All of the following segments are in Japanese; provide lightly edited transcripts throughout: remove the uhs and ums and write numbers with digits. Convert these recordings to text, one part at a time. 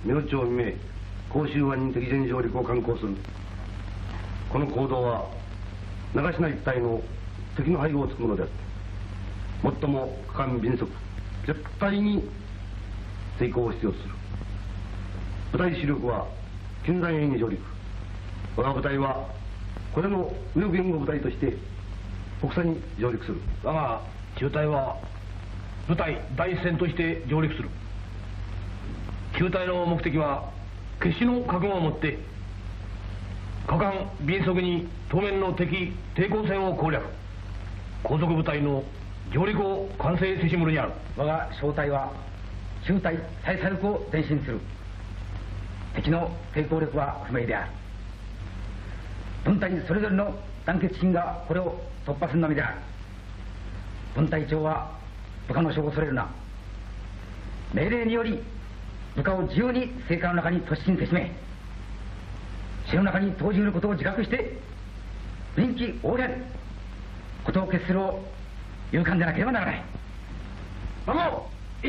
明朝未明、甲州湾に敵前上陸を敢行する。この行動は長篠一帯の敵の背後をつくものであって、最も果敢敏速、絶対に成功を必要とする。部隊主力は金山へに上陸。我が部隊はこれの武力援護部隊として北佐に上陸する。 我が中隊は部隊第一線として上陸する。中隊の目的は決死の覚悟を持って果敢敏速に当面の敵抵抗戦を攻略、後続部隊の上陸を完成せしむるにある。 我が小隊は中隊再火力を前進する。敵の抵抗力は不明である。分隊それぞれの団結心がこれを突破するのみである。分隊長は部下の称を恐れるな。命令により部下を自由に聖火の中に突進せしめ、死の中に投じることを自覚して臨機応変事を決するを勇敢でなければならない。番号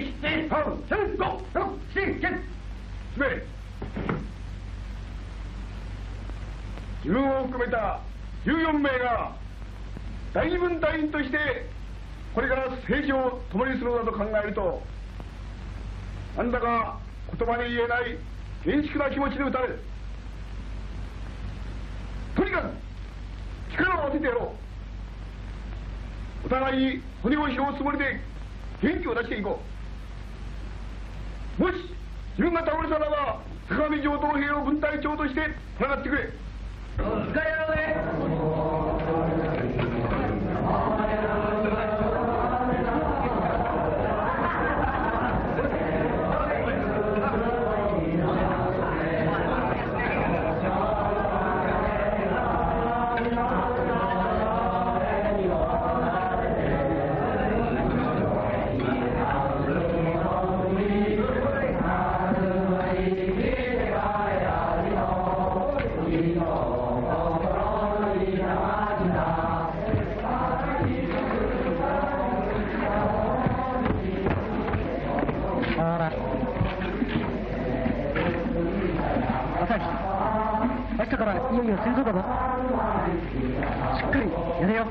1234567 自分を含めた14名が第二分隊員としてこれから政治を共にするのだと考えると、なんだか言葉に言えない厳粛な気持ちで打たれる。とにかく力を合わせてやろう。お互いに骨を拾うつもりで元気を出していこう。もし自分が倒れたなら相模上等兵を分隊長として戦ってくれ。 使いやろうね。明日からいよいよ戦争だぞ。しっかりやれよ。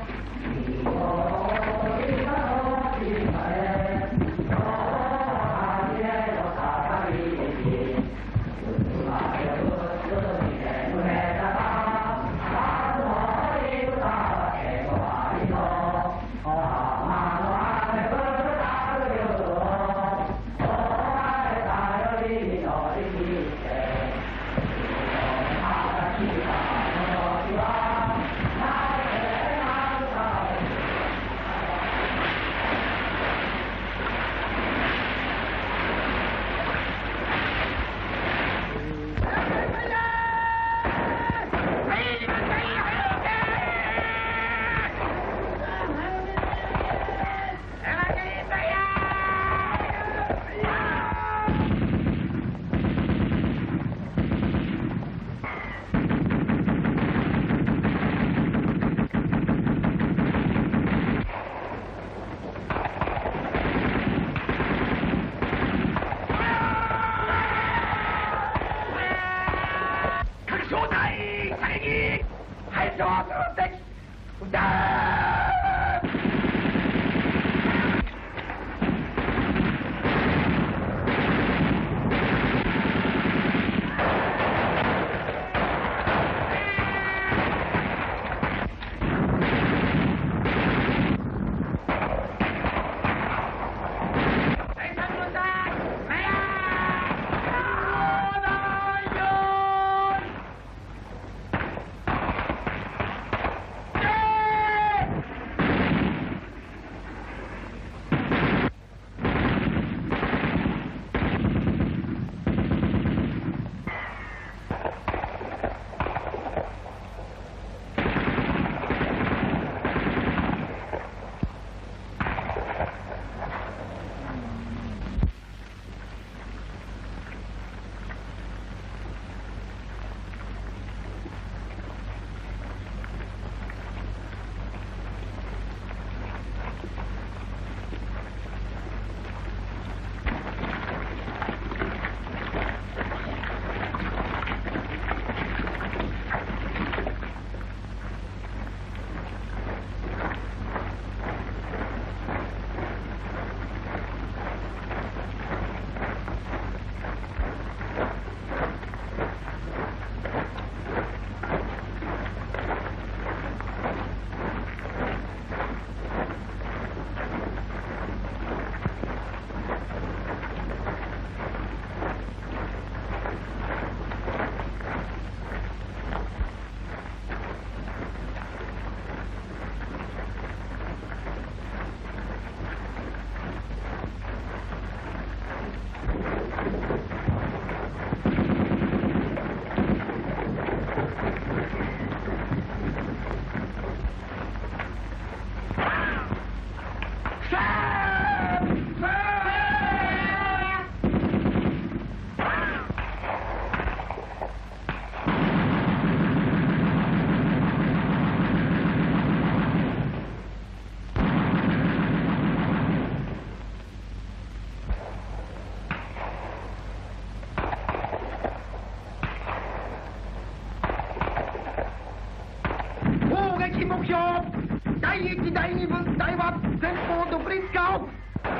第一第二分隊は前方独立化を。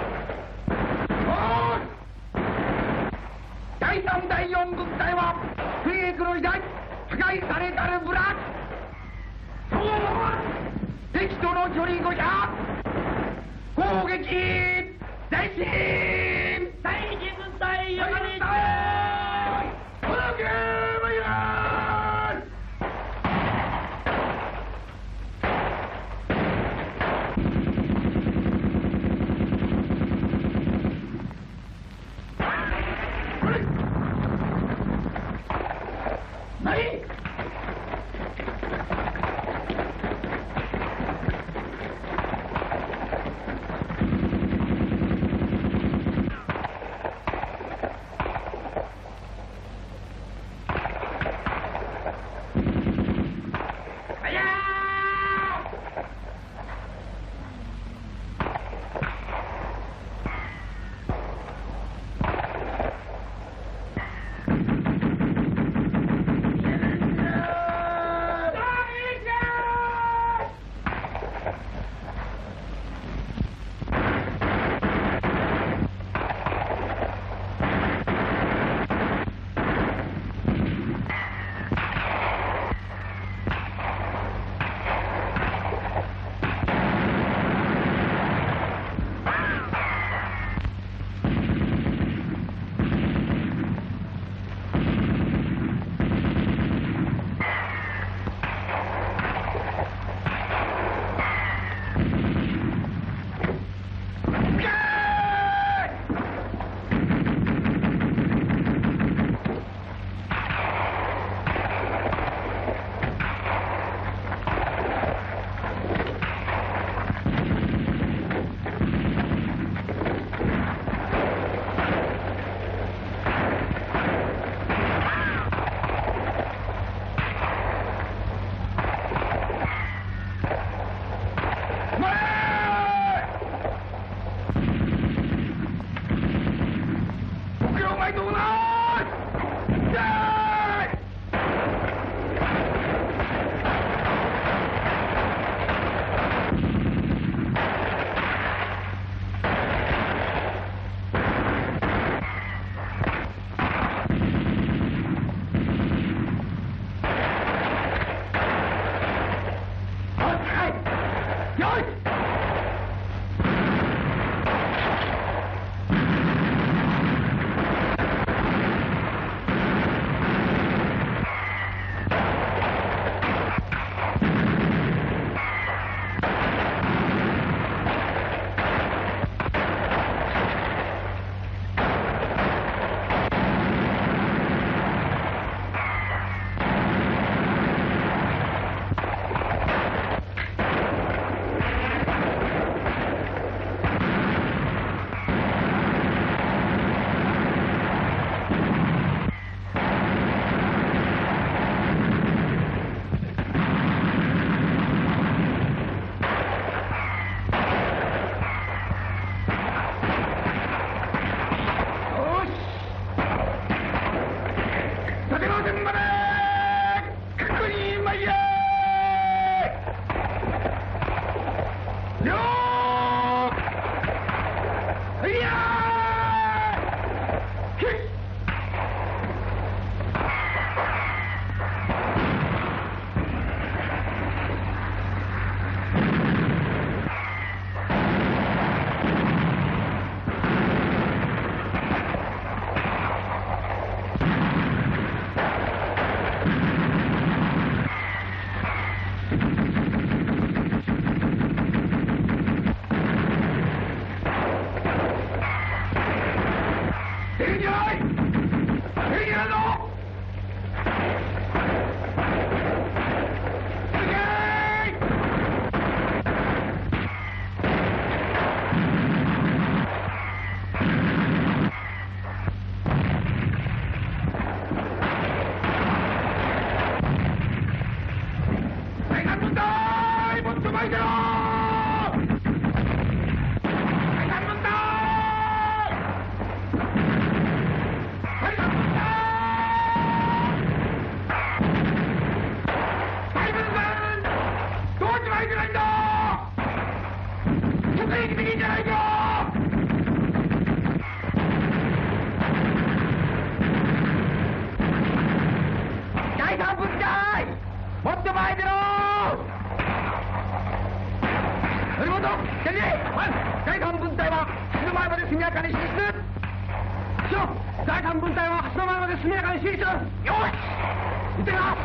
第三第四分隊は兵役の時代破壊されたる村。敵との距離500攻撃前進。 第一分隊山根このゲームや何。 生きていいんじゃないか。 第三分隊もっと前に出ろ。森本天理第三分隊は橋の前まで速やかに進出。第三分隊は橋の前まで速やかに進出。よし行ってきます。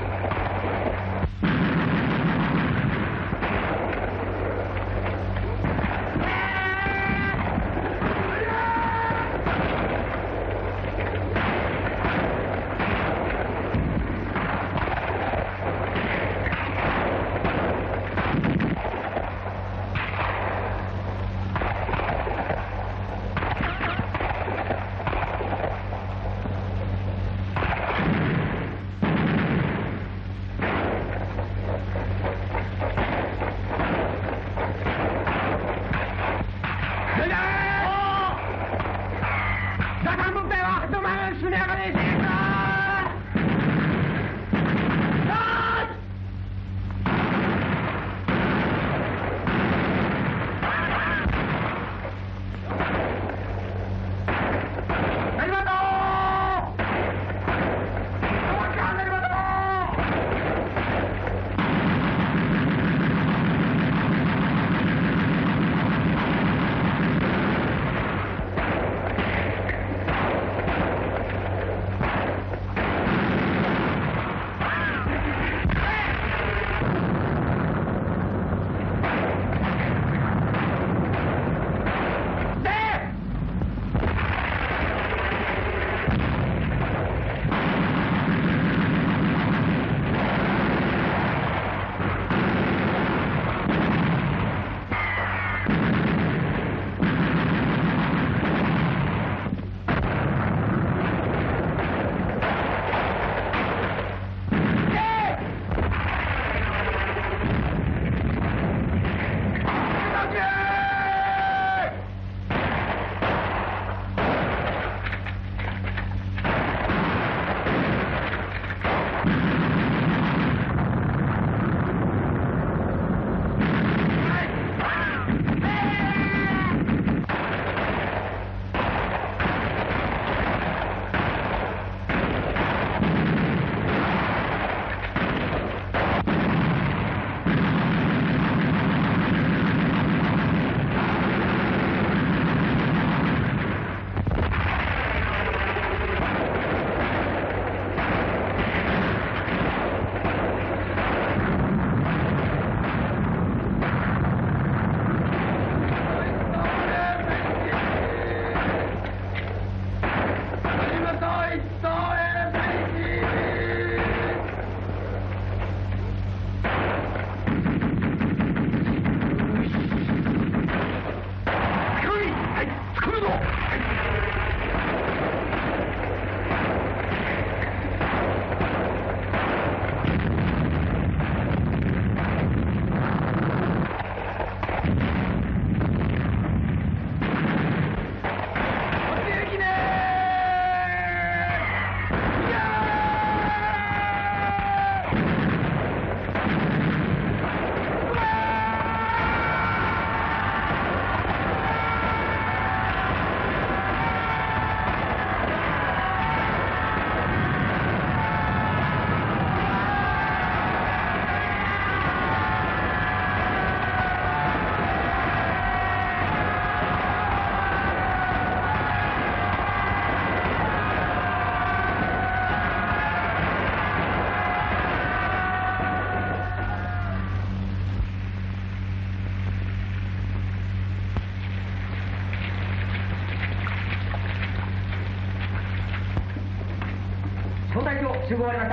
小隊長集合終わりました。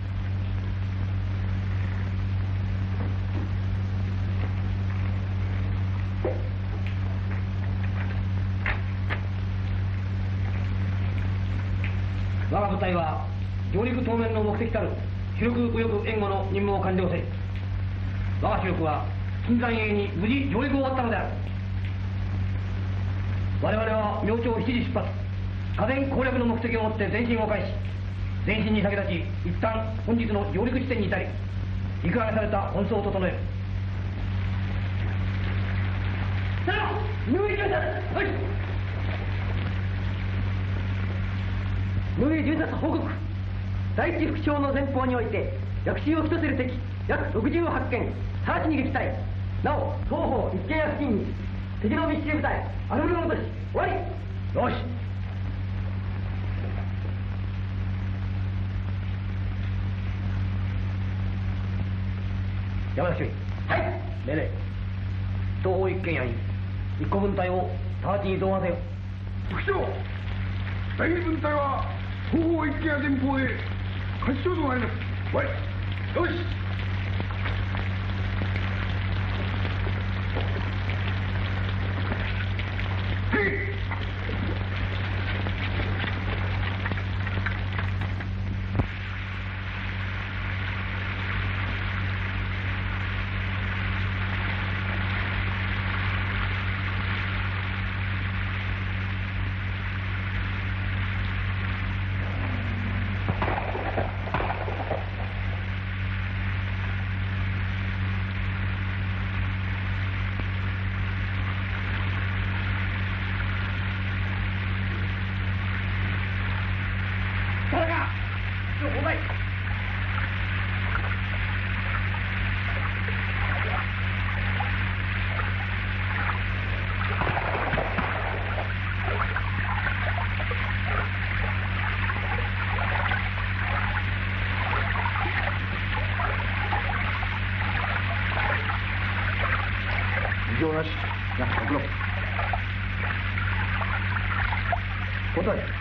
我が部隊は上陸当面の目的たる広く右翼援護の任務を完了せ、我が主力は近山営に無事上陸を終わったのである。我々は明朝7時出発、河川攻略の目的をもって前進を開始。前進に先立ち一旦本日の上陸地点に至り、陸揚げされた本装を整える。 井上巡査、はい。井上巡査報告。第一副将の前方において躍進を期とせる敵約68件、直ちに撃退。なお双方一軒家付近に敵の密集部隊あるものとし終わり。 よし。山田主任。 はい。 命令。東方一軒家に一個分隊を直ちに移動させよ。 副長、第二分隊は東方一軒家前方で勝ちとなります。はい。よし。 異常なし。な、送ろう。答え。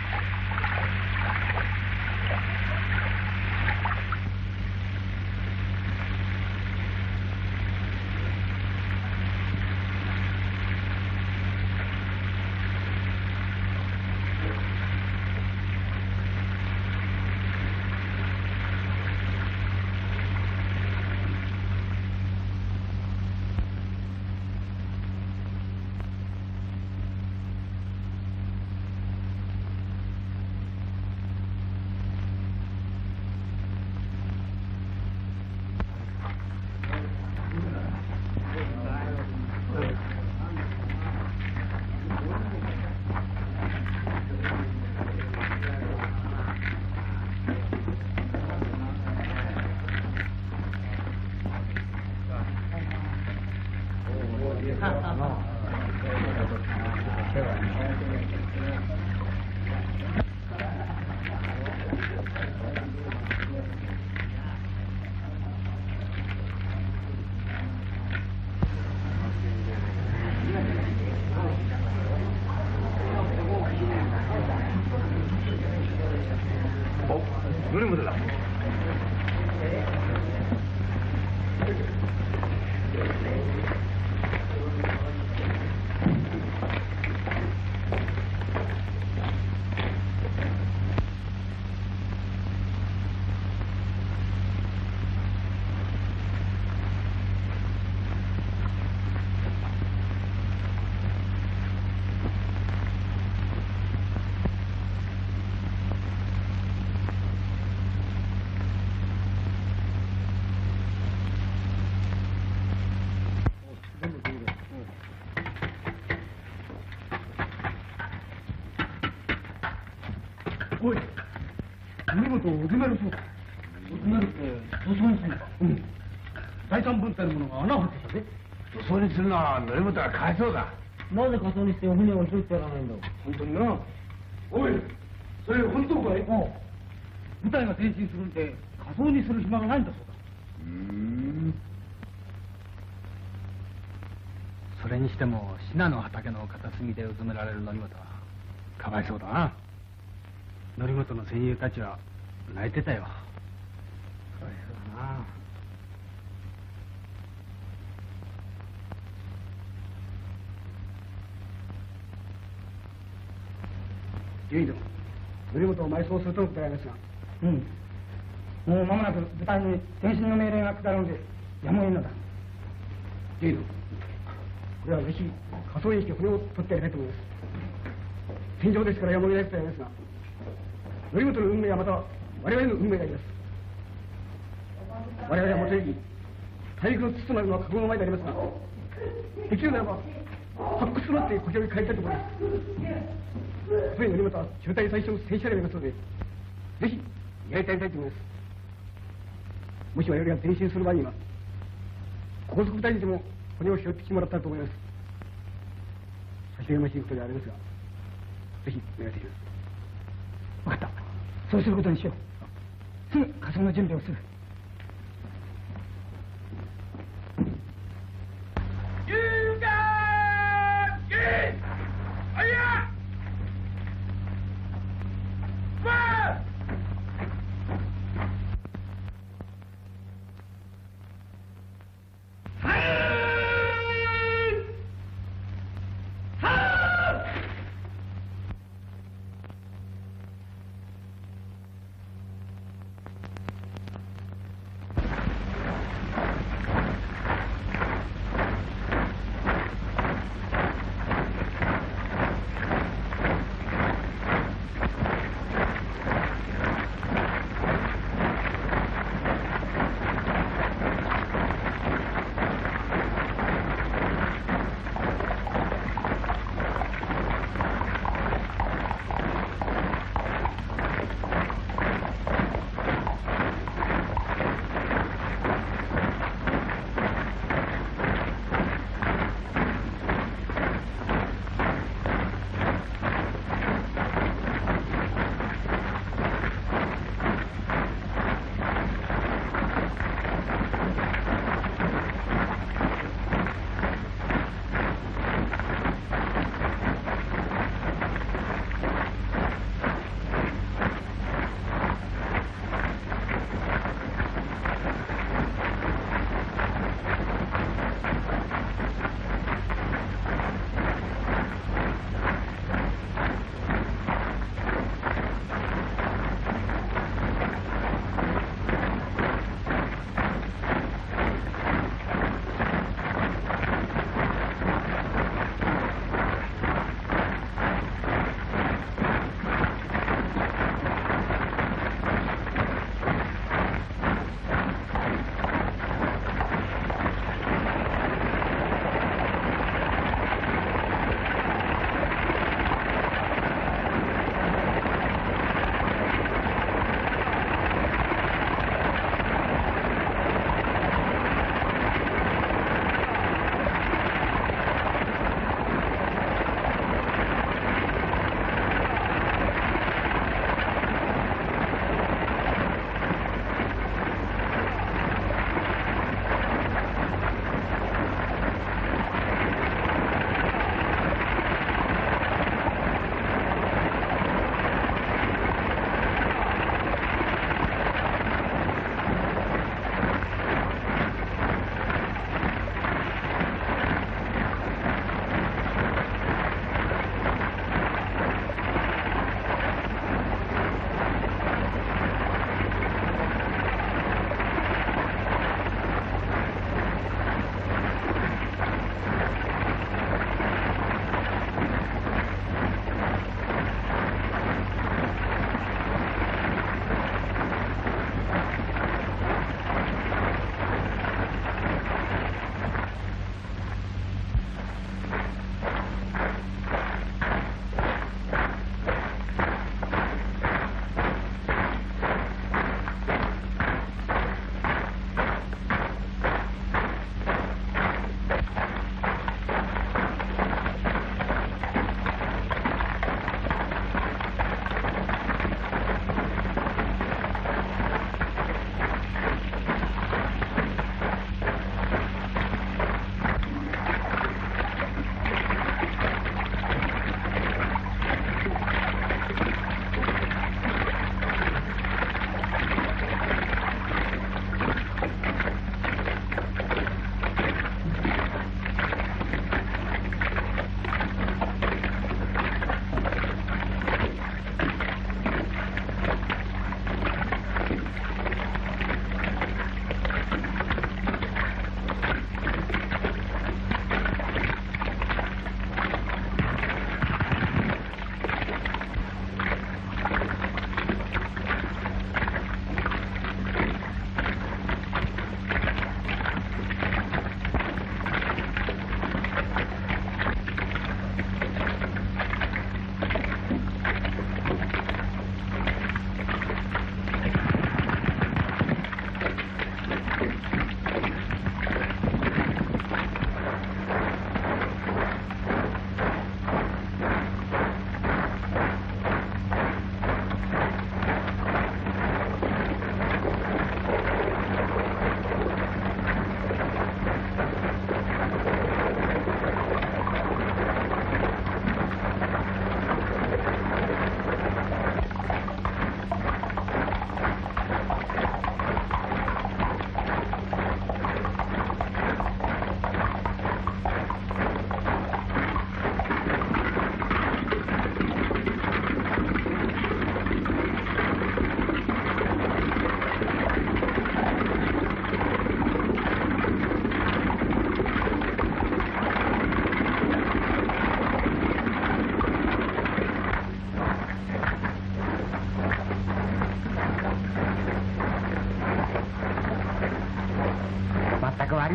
頼本だ。 おい、見事お決めるそうだ。お決めるって塗装にするのか。うん。第三分隊の者が穴を掘ってたぜ。 塗装にするのは則本がかわいそうだ。 なぜ仮装にして船を拾ってやらないんだ。 本当にな。おい、それ本当かい？ ああ。部隊が転進するんで仮装にする暇がないんだそうだ。 それにしても信濃畑の片隅でうずめられる則本はかわいそうだな。則本の戦友たちは泣いてたよ。かわいそうだな。 いいぞ。則本を埋葬するとのことでありますが。うん。もう間もなく部隊に転進の命令が下るのでやむを得んのだ。いいぞ。これはぜひ仮装にして骨を取ってやりたいと思います。戦場ですからやむを得ないとありますが、則本の運命はまた我々の運命であります。我々はもとより大陸の父となるのは覚悟の前でありますが、できるならば発掘するってこちらに帰りたいと思います。船乗りまた中隊最初の戦車でありますので、ぜひやりたいと思います。もし我々が前進する場合には、高速隊でも骨を拾ってきてもらったらと思います。差し上げましいことでありますが、ぜひお願いします。 分かった。そうすることにしよう。すぐ火葬の準備をする。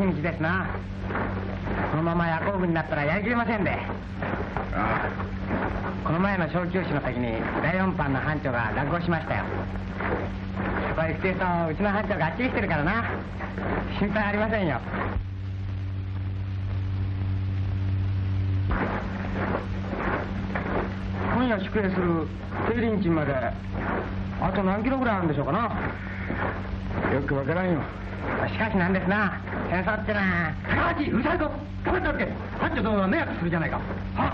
道ですな。このまま夜行軍になったらやりきれませんで。 あこの前の小休止の時に第4班の班長が落語しましたよ。そこへ行くとうちの班長があっちりしてるからな。心配ありませんよ。今夜宿営する定林鎮まであと何キロぐらいあるんでしょうかな。 よくわからんよ。 しかしなんですな、戦争ってな。 高橋、うるさいぞ。黙っておけ。班長殿が迷惑するじゃないか。はっ。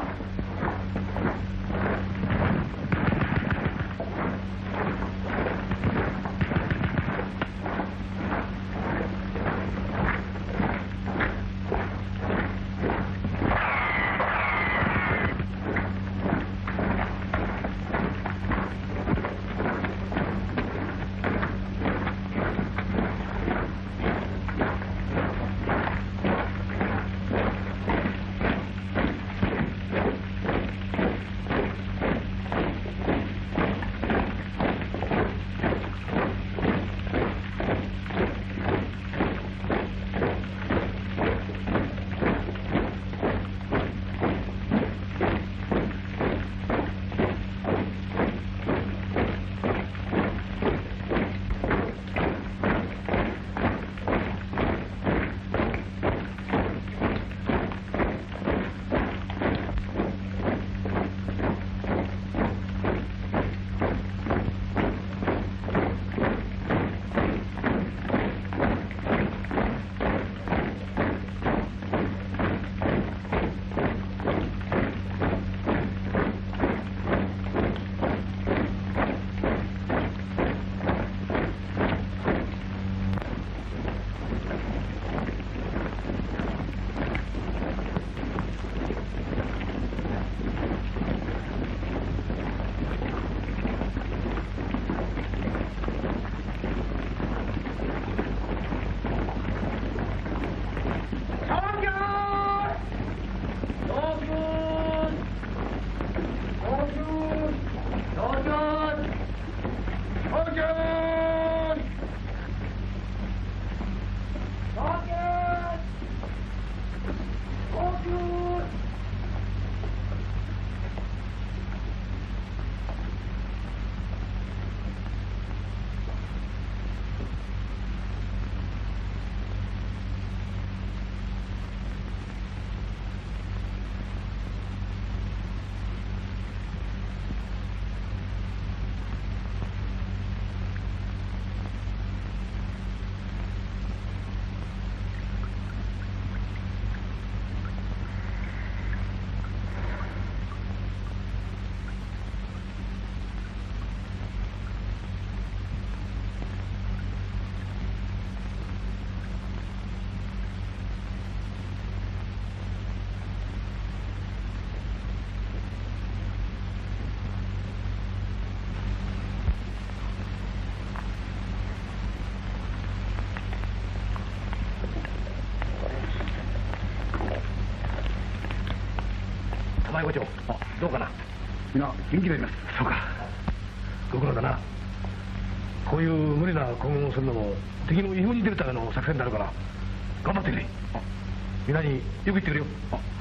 玉井伍長、どうかな。 皆元気であります。 そうか、ご苦労だな。こういう無理な行軍をするのも敵の違法に出るための作戦になるから頑張ってくれ。皆によく言ってくれよ。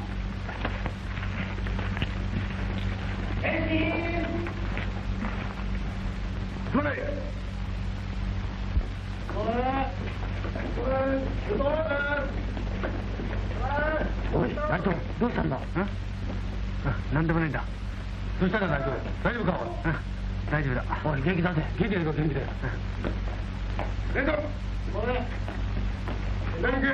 すまない。 おい、内藤、どうしたんだ。 なんでもないんだ。 どうしたんだ内藤、大丈夫か。 大丈夫だ。 おい元気出せ。元気でいこう元気で。 連動。連携。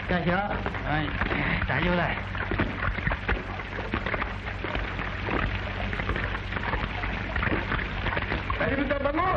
かしよ。はい。大丈夫だ。 大分番号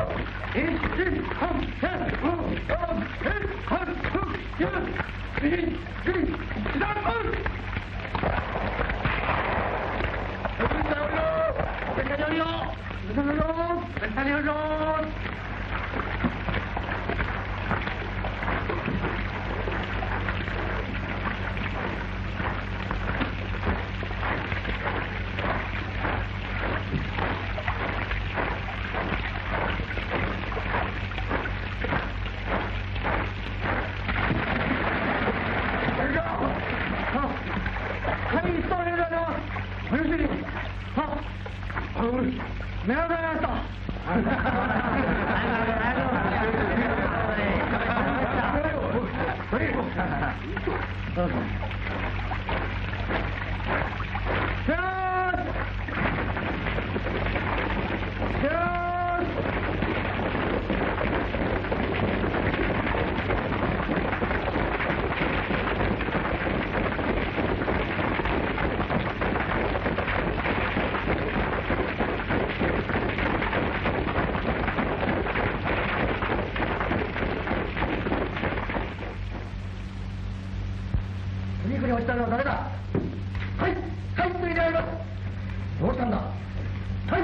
肉に落ちたのは誰だ。はい、はい、ついてあります。どうしたんだ。はい、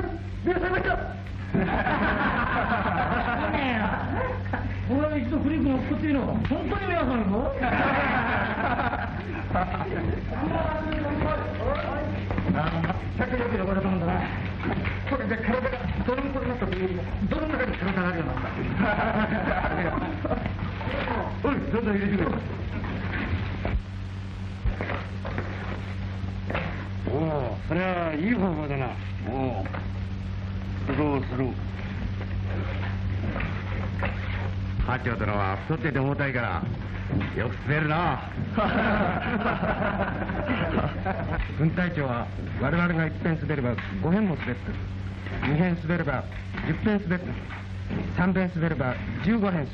目が覚めました。俺は一度クリックの落っこっていいの。本当に目が覚めるの。100秒でこれたもんだな。これで体が泥んこになったというよりも泥の中に体があるようになった。おい、どんどん入れてくれ。 おお、それはいい方法だな。おお、どうする。 八丁殿は太ってて重たいからよく滑るな。軍隊長は我々が1辺滑れば5辺も滑って2辺滑れば10辺滑って3辺滑れば15辺滑って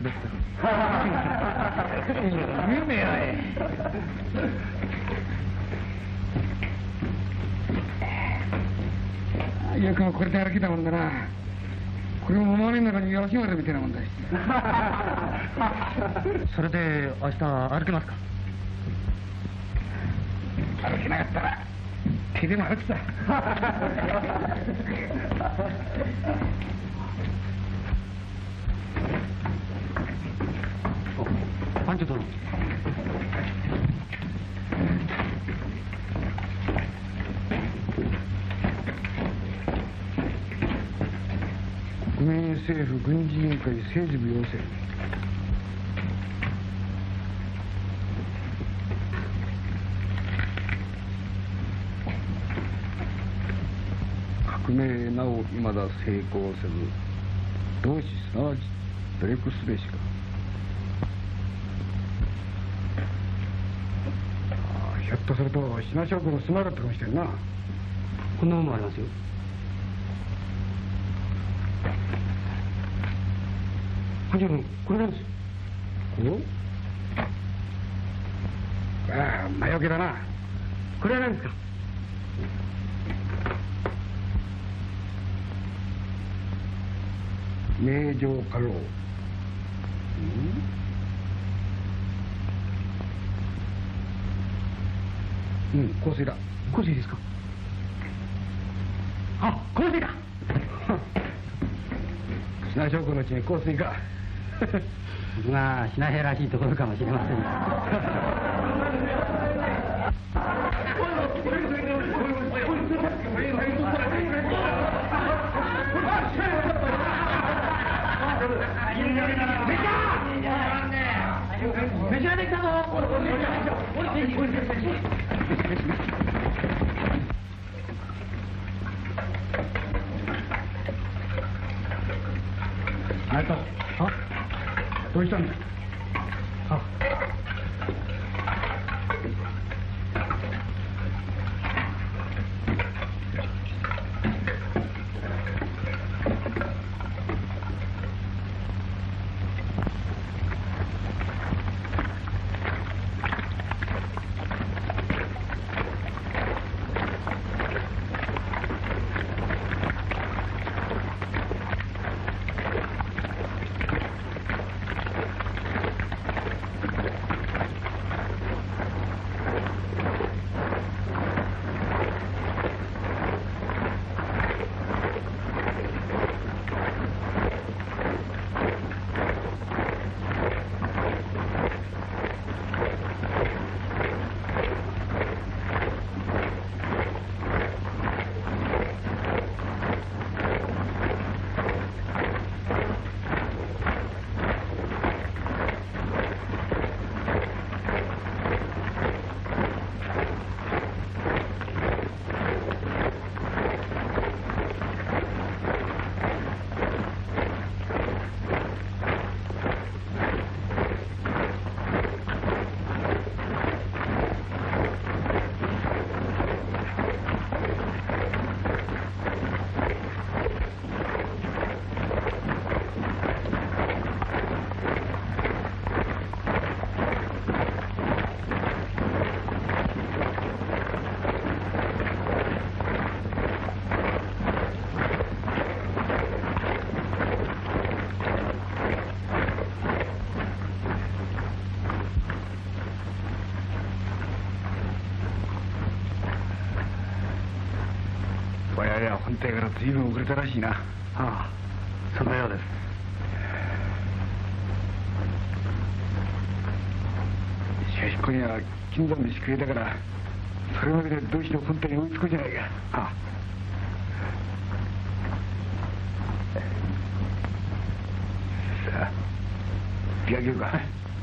夢やい。 よくもこれで歩きたもんだな。これも周りの中にやらしまるみたいなもんだ。 それで明日歩けますか。 歩けなかったら手でも歩くさ。 班長殿。 国民政府軍事委員会政治部要請。革命なお未だ成功せず同志すなわち努力すべしか。ひょっとすると品将軍のすまだったかもしれんな。 こんなものもありますよ。班長君、これなんですよ。 お？ああ、魔除けだな。 これは何ですか。 名城家老。香水だ。 香水ですか。あ、香水だ。 品将軍のうちに香水か。 まあ、品兵らしいところかもしれませんが。飯ができたぞ。 あれと、どうしたんだ。 あれは本体から随分遅れたらしいな。 ああ、そんなようです。 しかし今夜金山飯食えたから、それまででどうしても本体に追いつこうじゃないか。 ああ。 さあ、出かけようか。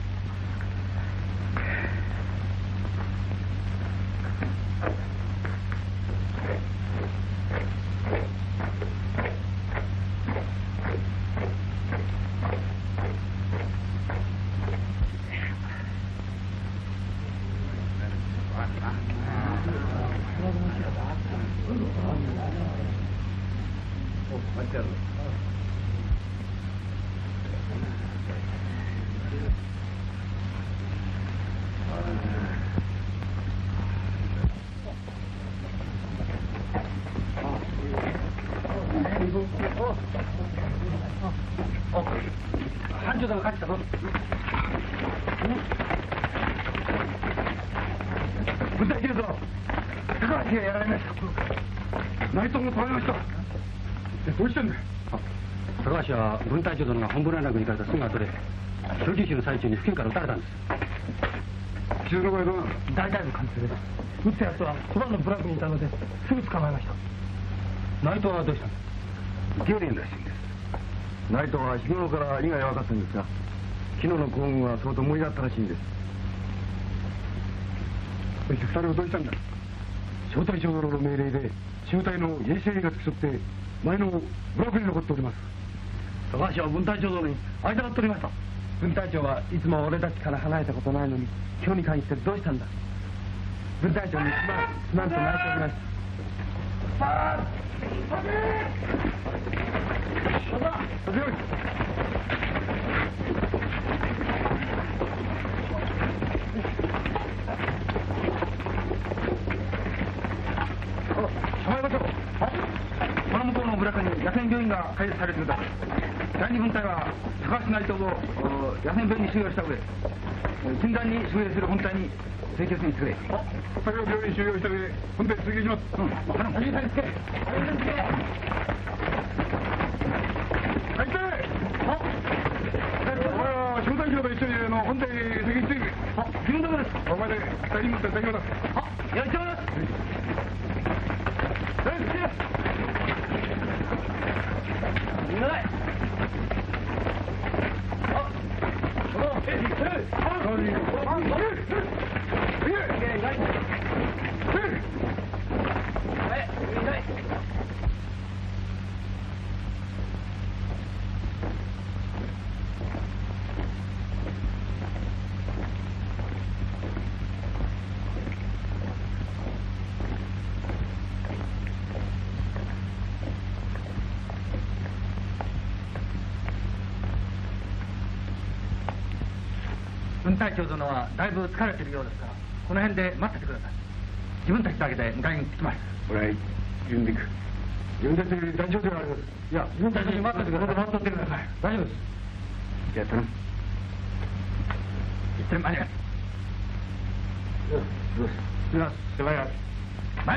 班長さんが帰ってきたぞ。 舞台切るぞ。高橋がやられました。内藤も取られました。どうしたんだよ。 高橋は分隊長殿が本部連絡に行かれたすぐ後で小銃手の最中に付近から撃たれたんです。 傷の具合どうなの？ 大体の感じです。撃った奴はそばのブラックにいたのですぐ捕まえました。内藤はどうしたんです？ ゲーレンらしいんです。内藤は日頃から意外分かったんですが、昨日の幸運は相当盛りだったらしいんです。 そして2人はどうしたんだ？小隊長殿の命令で中隊の衛生が付き添って前のブラックに残っております。 高橋は分隊長殿に会いたがっておりました。分隊長はいつも俺たちから離れたことないのに、今日に限ってどうしたんだ。分隊長にすまんと泣いておりました。この向こうのブラックに野戦病院が開設されているだけ。第二分隊は高橋内藤を野戦病院に収容した上、近代に収容する本隊に請求するにしてくれ。 高橋病院に収容した上で本隊に追撃します。 頼む。入って。 小隊長と一緒に本隊に責任している。 自分のとこです。 お前で第二分隊先ほど。 やりちゃいます。分隊長殿はだいぶ疲れているようですから、この辺で待っててください。自分たちだけで迎えに行ってきます。 ほら、自分で行く。自分たちで大丈夫ではあります。 いや、自分たちに待っててください。待っててください。大丈夫です。 じゃあ頼む。 行ってる間に合い。 どうします。手前は。 前。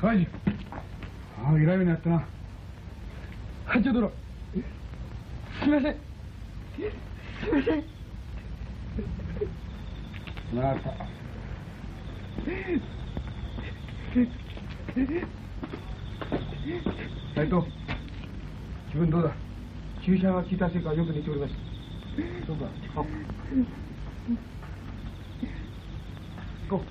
川地、ああ、えらい目になったな。班長殿、すみません。すみません。また。斉藤、気分どうだ？注射が効いたせいかよく寝ておりました。そうか。行こう。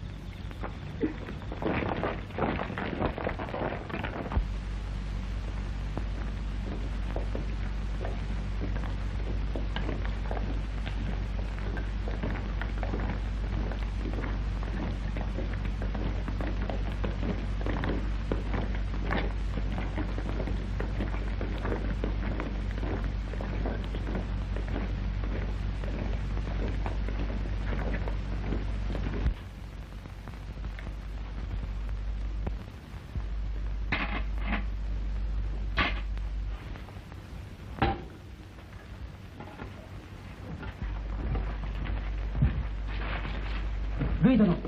ルイ殿、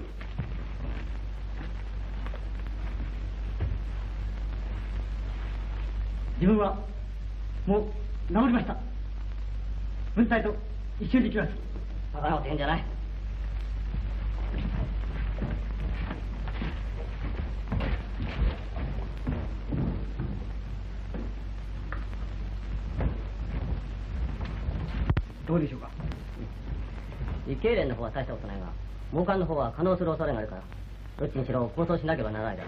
自分はもう治りました。文隊と一緒に行きます。バカなこと言うんじゃない。どうでしょうか。 胃痙攣の方は大したことないが、暴漢の方は可能する恐れがあるから、どっちにしろ構想しなければならないだろう。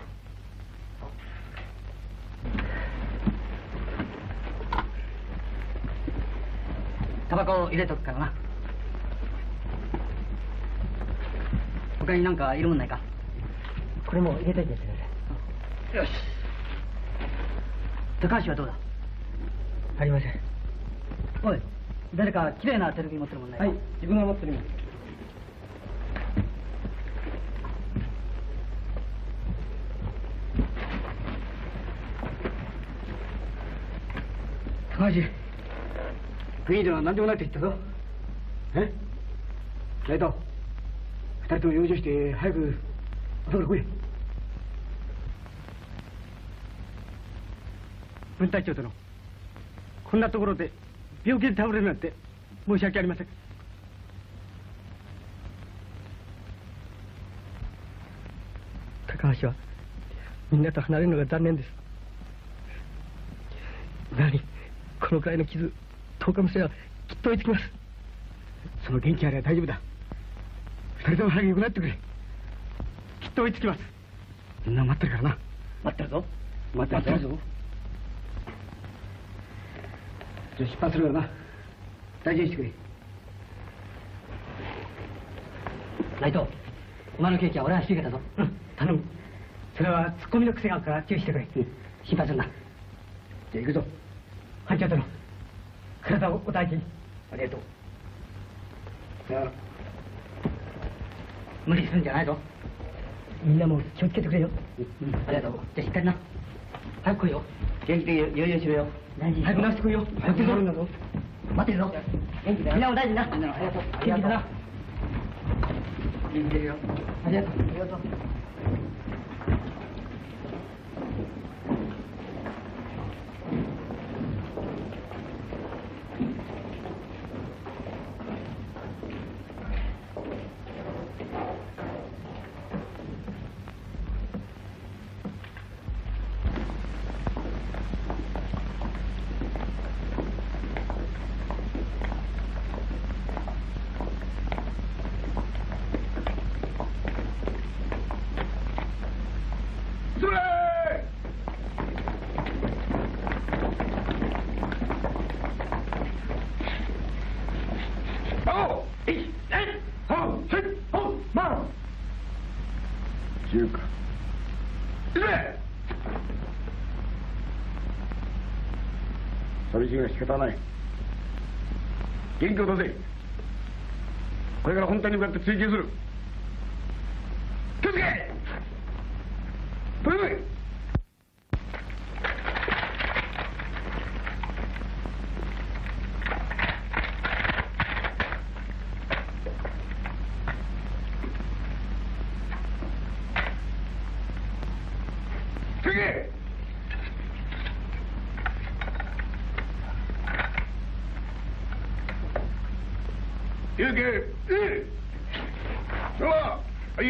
タバコを入れとくからな。他になんかいるもんないか。 これも入れといてくれ。 よし。高橋はどうだ？ ありません。 おい、誰か綺麗なテレビ持ってるもんないか。 はい、自分が持ってるもん。 高橋、グリーンでは何でもないと言ったぞ。え？ライト、二人とも養生して早く後から来い。分隊長殿、こんなところで病気で倒れるなんて申し訳ありません。 高橋はみんなと離れるのが残念です。なにこのくらいの傷10日もすればきっと追いつきます。 その元気あれば大丈夫だ。二人とも早く良くなってくれ。きっと追いつきます。みんな待ってるからな。待ってるぞ。待ってるぞ。じゃあ出発するからな。大事にしてくれ。 ライト、今のケーキは俺が引き受けたぞ。 うん、頼む。それはツッコミの癖があるから注意してくれ。 心配するな。 じゃあ行くぞ。班長殿、体をお大事に。ありがとう。さあ、 無理するんじゃないぞ。 みんなも気をつけてくれよ。 ありがとう。じゃあしっかりな。早く来いよ。元気で余裕しろよ。 大事に。早く直してこいよ。早くなるんだぞ。 待ってるぞ。元気で。みんなも大事にな。みんなもありがとう。 元気でな。 元気でるよ。ありがとう。ありがとう。 寂しいが仕方ない。元気を出せ。これから本当に向かって追求する。気をつけ。取り込め。 せけゆうけそらはい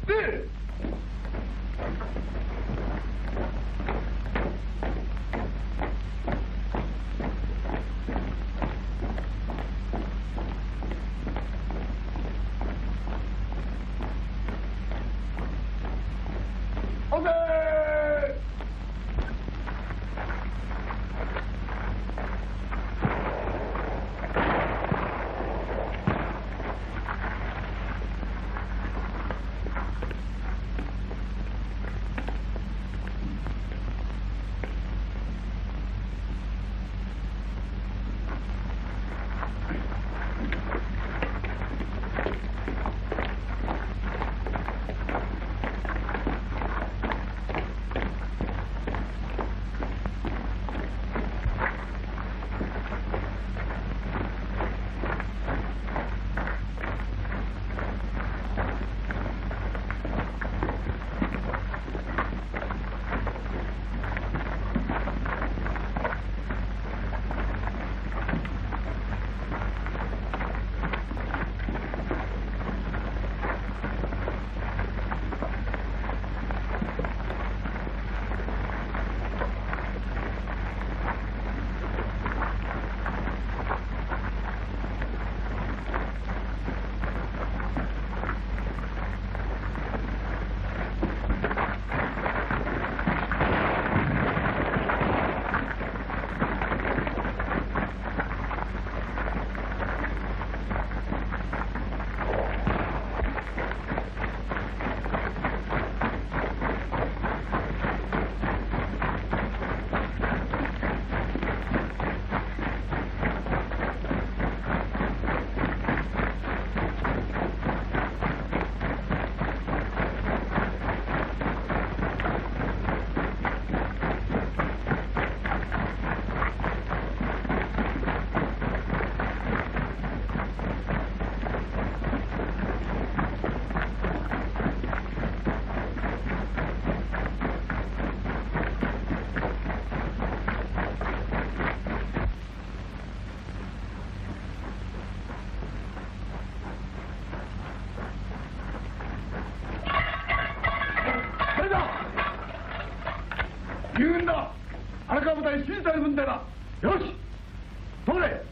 竜軍だ荒川部隊支持隊軍隊だよし通れ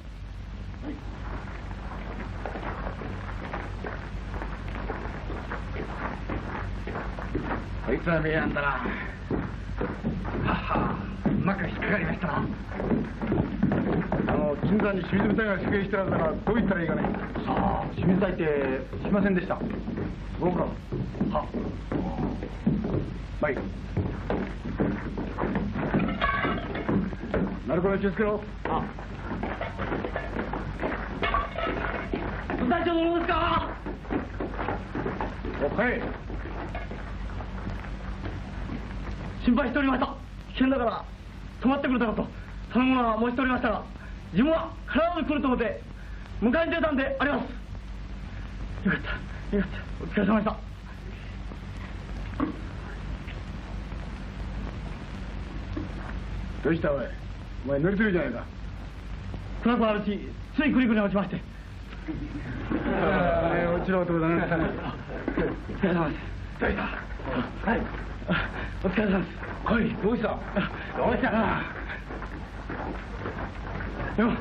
こいつは目なんだな。ははうまく引っかかりましたな。 金山に清水部隊が出兵してるはずだがどう言ったらいいかね。 さあ清水隊ってしませんでした。 ご苦労ははい鳴子に気をつけろ。 あ部隊長のものですか。 おはい心配しておりました。危険だから止まってくれたらとその者は申しておりましたが、自分は必ず来ると思って迎えに出たんであります。よかったよかった、お疲れ様でした。 どうしたおい、お前乗りつるじゃないか。 トラックのあるしついクリクリ落ちまして。 落ちる男だな。 お疲れ様です。 どうした。 はいお疲れ様です。 はい、どうしたどうしたかな。よ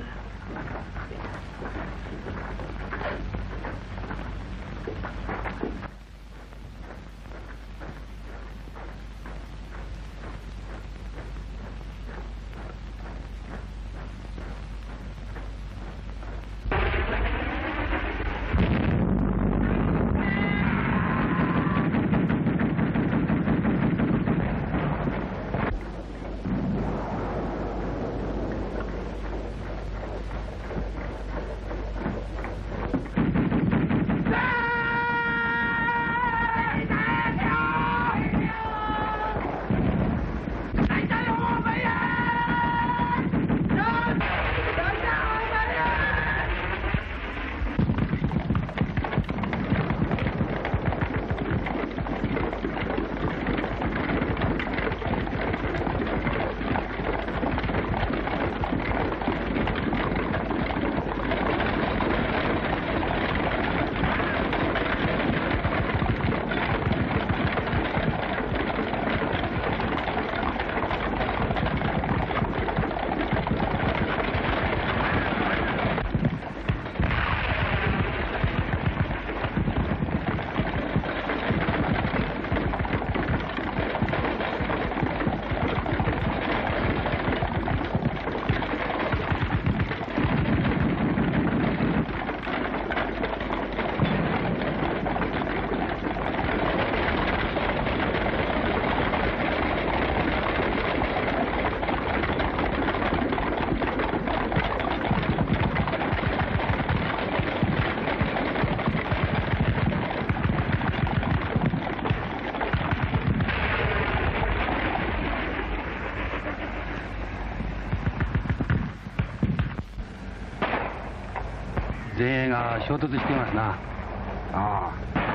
前衛が衝突していますな。 ああ。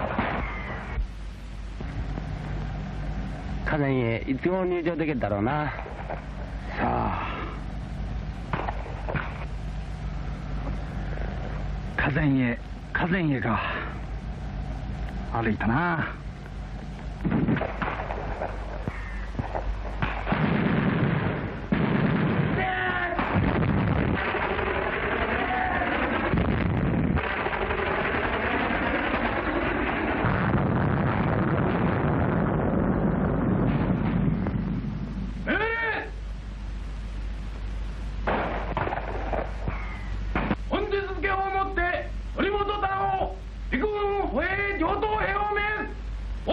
火山へいつも入場できるだろうな。 さあ。 火山へか。歩いたな。 本日付をもって頼本太郎陸軍歩兵上等兵を命ず。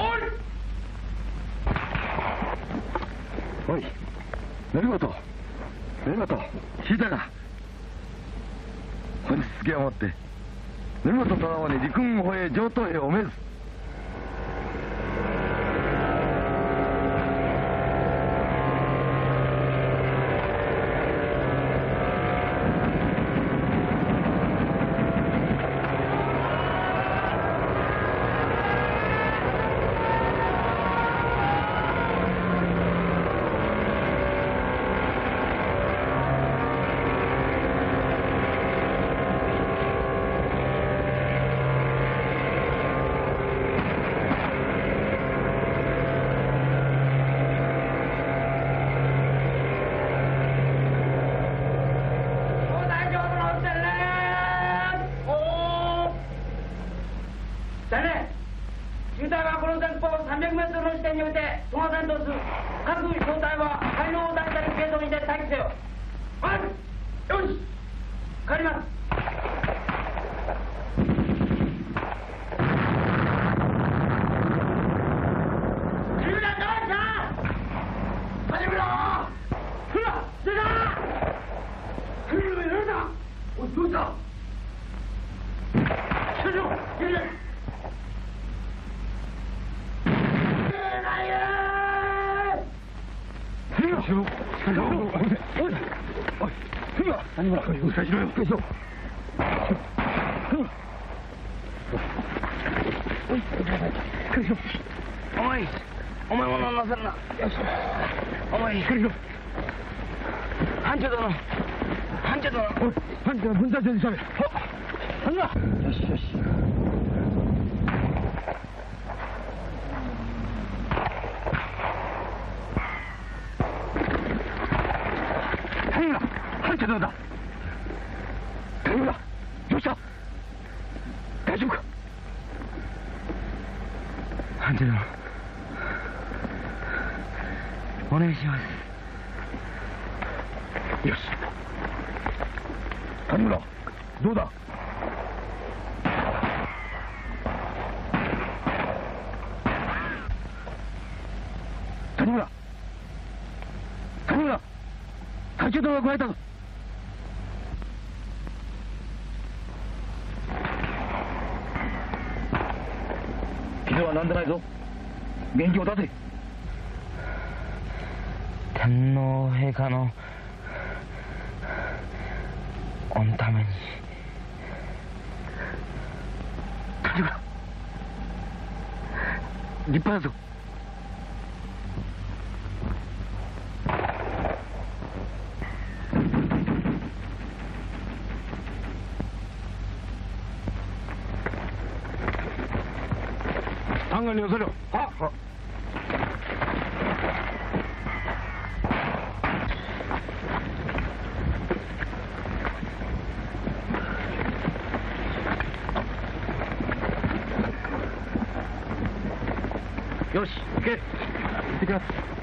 おい何事聞いたか。本日付をもって根本忠雄に陸軍歩兵上等兵を命ず。 中隊はこの前方300メートルの地点において東亜戦闘する。各小隊は海能を大体系統にて待機せよ。はいよし帰ります。 どうした社長お前も乗らせるな。お前班長殿班長分隊長にしゃべる。よしよし。谷村班長殿だ。谷村どうした。大丈夫か。班長殿お願いします。よし谷村どうだ。谷村隊長殿が加えたぞ。傷はなんでないぞ。元気を出せ。 天皇陛下のおんために。 大丈夫か。立派だぞ。単眼に寄せろ。はっ。よし、行け。行ってきます。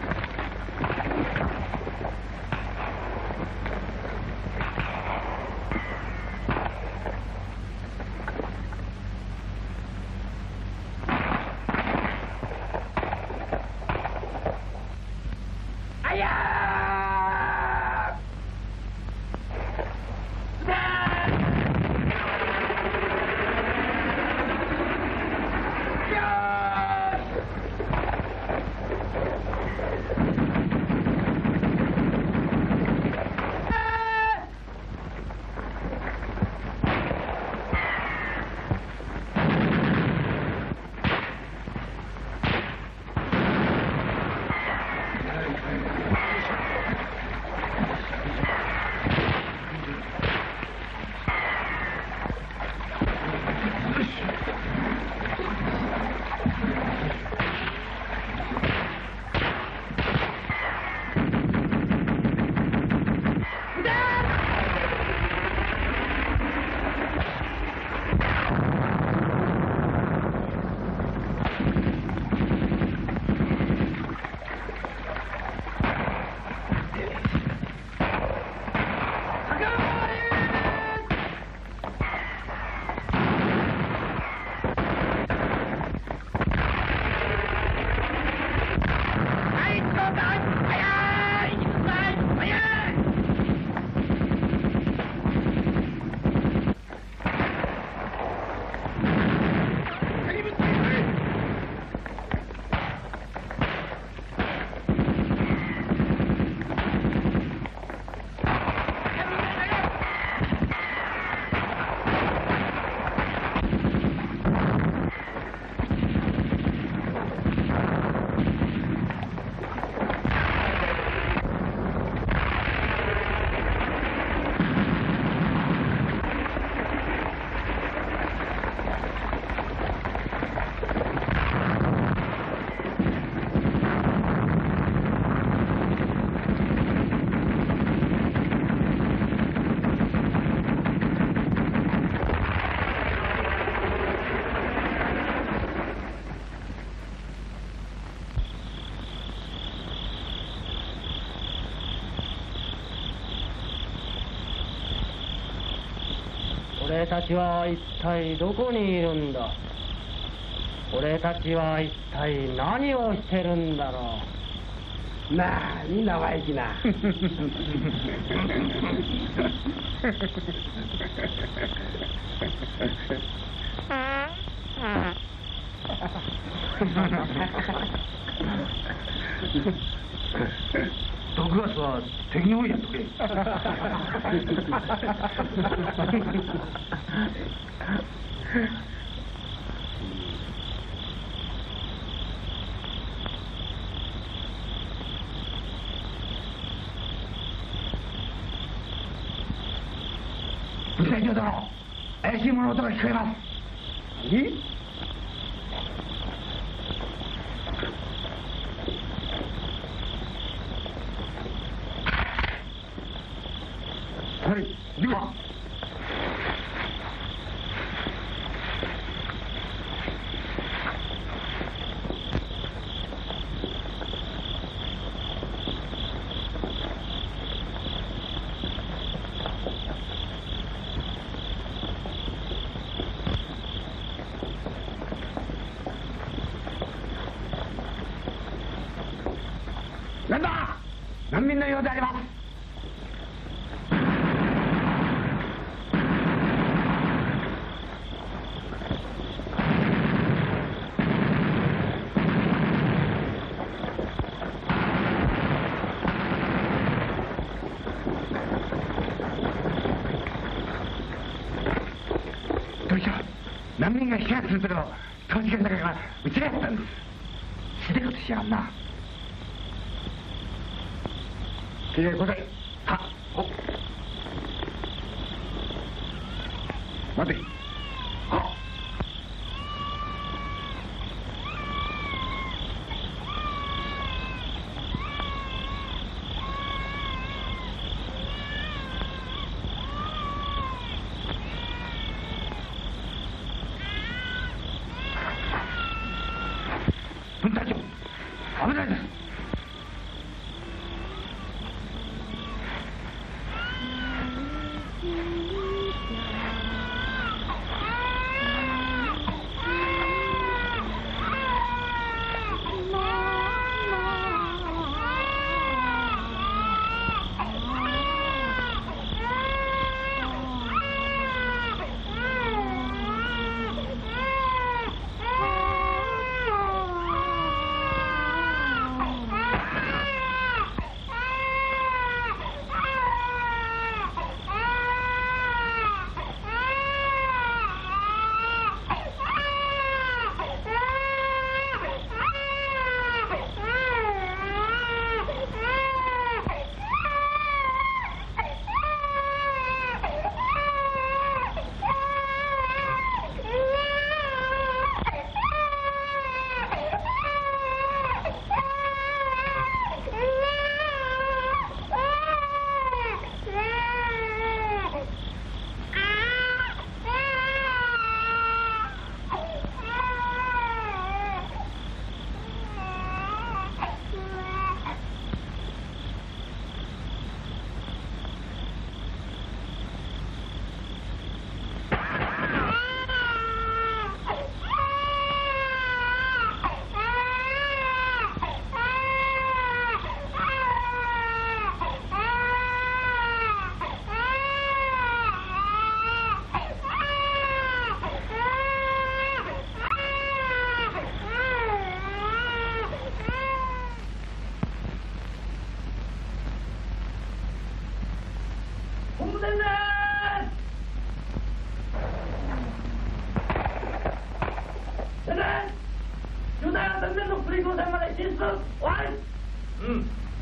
あやー。 俺たちは一体どこにいるんだ。俺たちは一体何をしてるんだろう。 なあに生意気な。 毒ガスは敵の方にやっとけ。 部隊長殿、怪しい物音が聞こえます。 はい、では。 なんだ、難民のようであります。どうした？難民が飛脚するところ、投資家の中から撃ち返ったんです。ひでえことしやがんな。きれいござい。はっ、待て。はっ。分隊長、危ないです。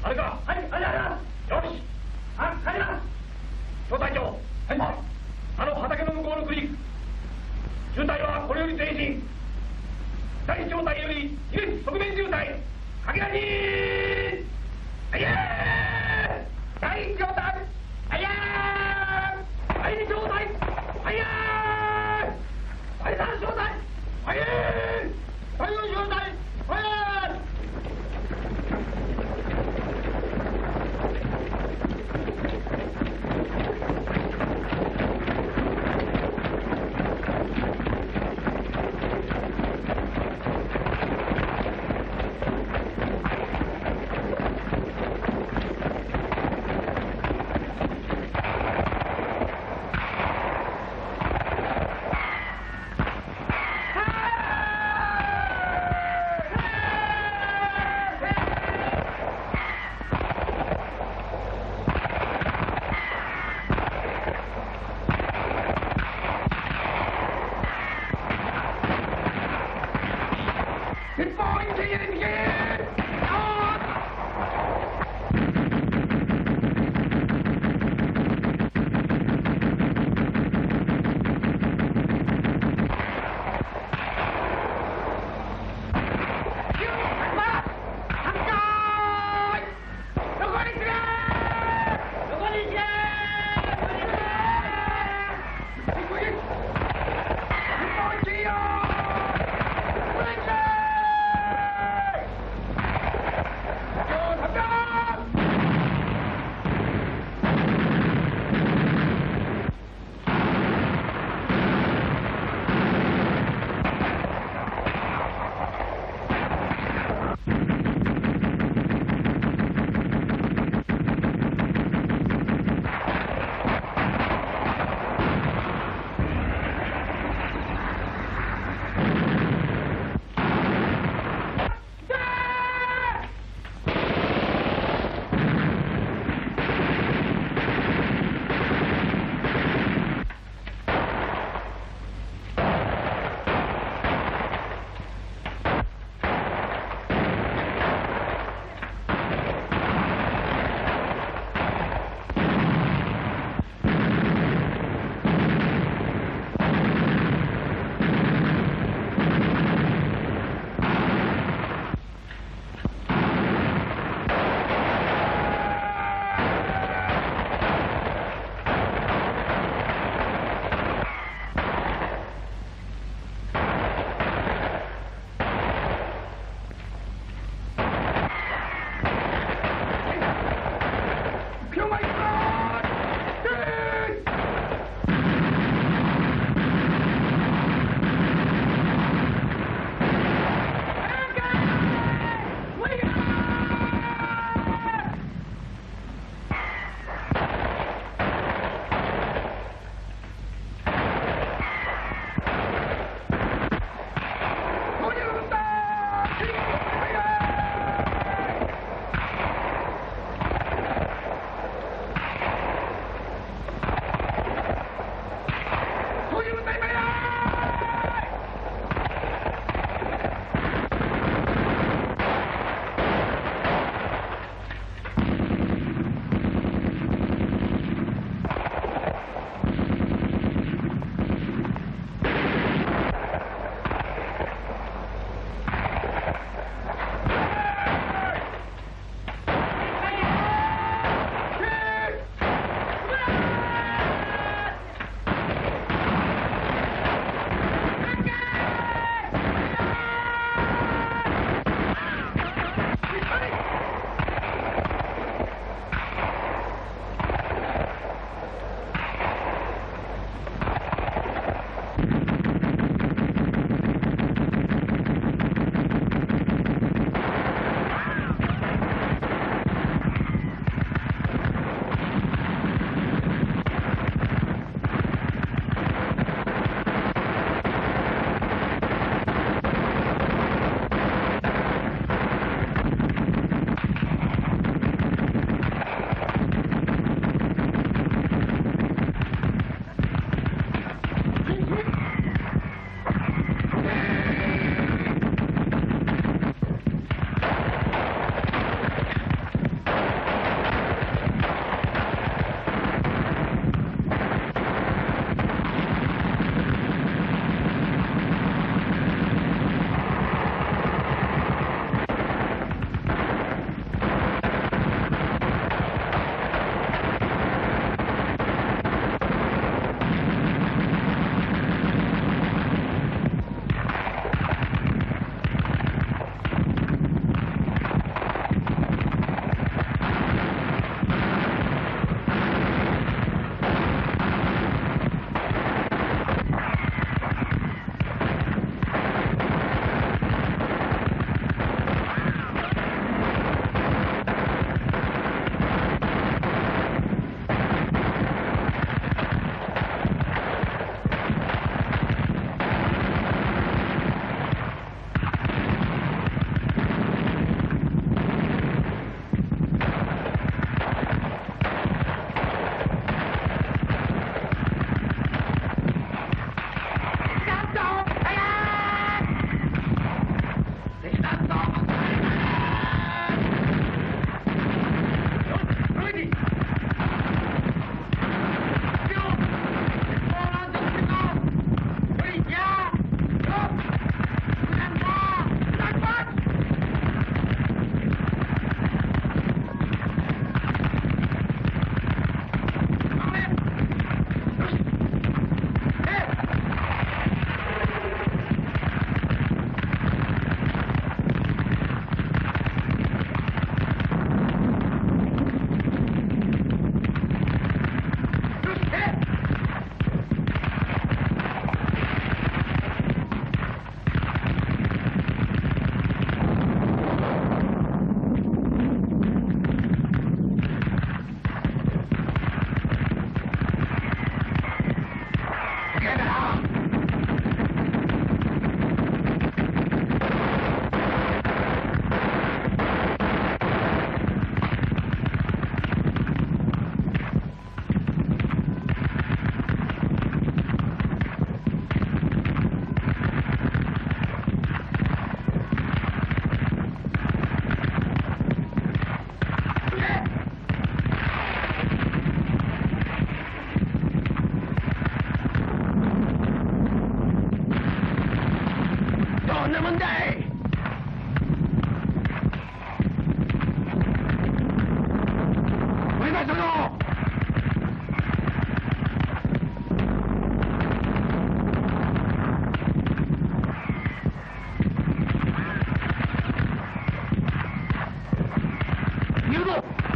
あれか。 はい、ありがとうございます。 よし。 あ、帰ります。 小隊長。 はい。 あの畑の向こうの国。中隊はこれより前進。第小隊より東側面中隊。駆け出し。あいやー。第一小隊。あいやー。第二小隊。あいやー。第三小隊。あいやー。第四小隊。あいやー。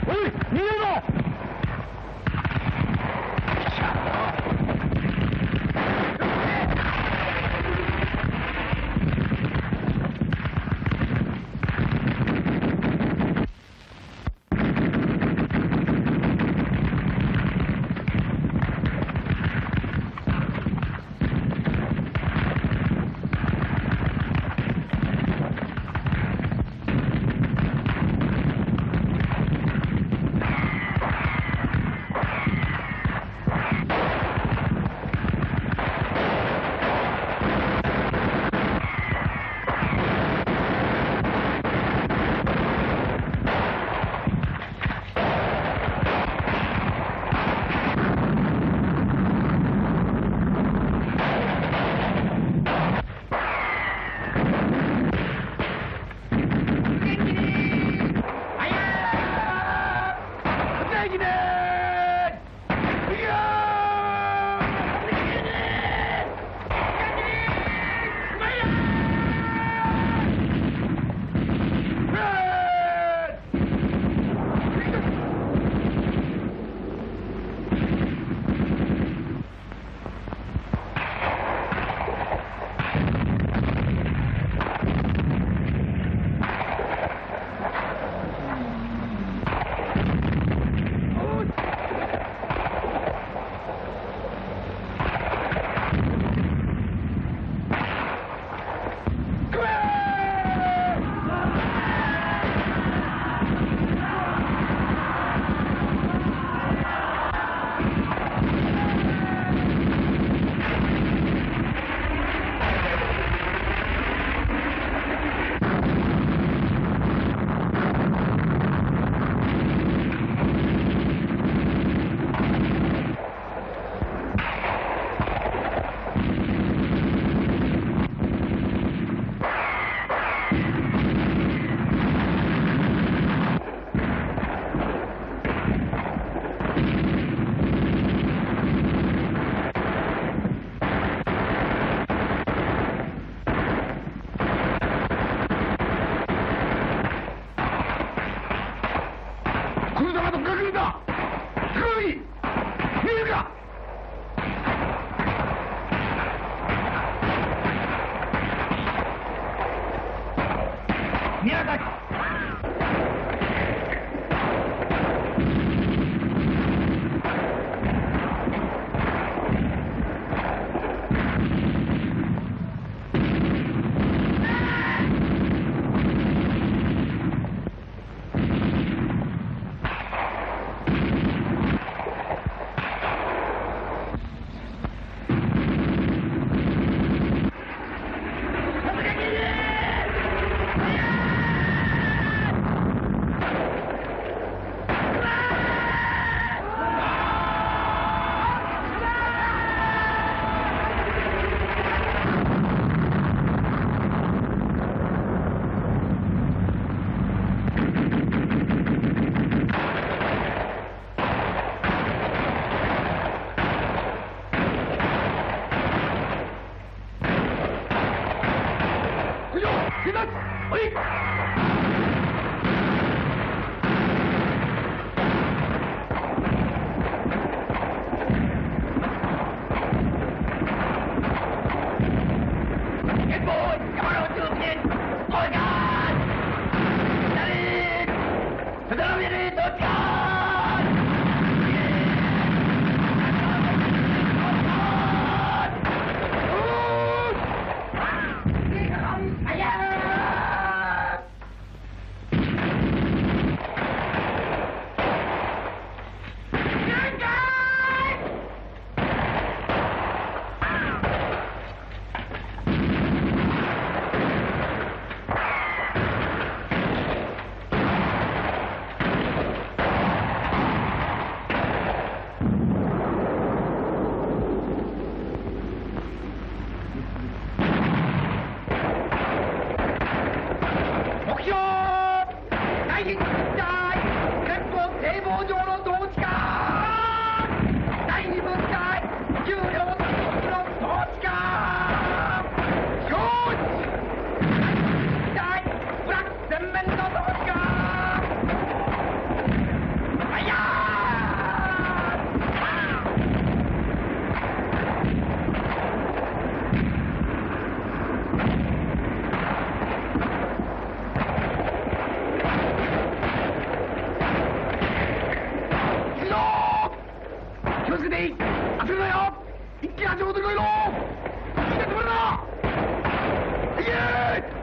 おい逃げるぞ。 だよ。一気に始めてこいろ。見てくれな。はいえ。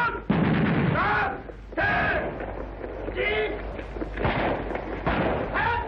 はい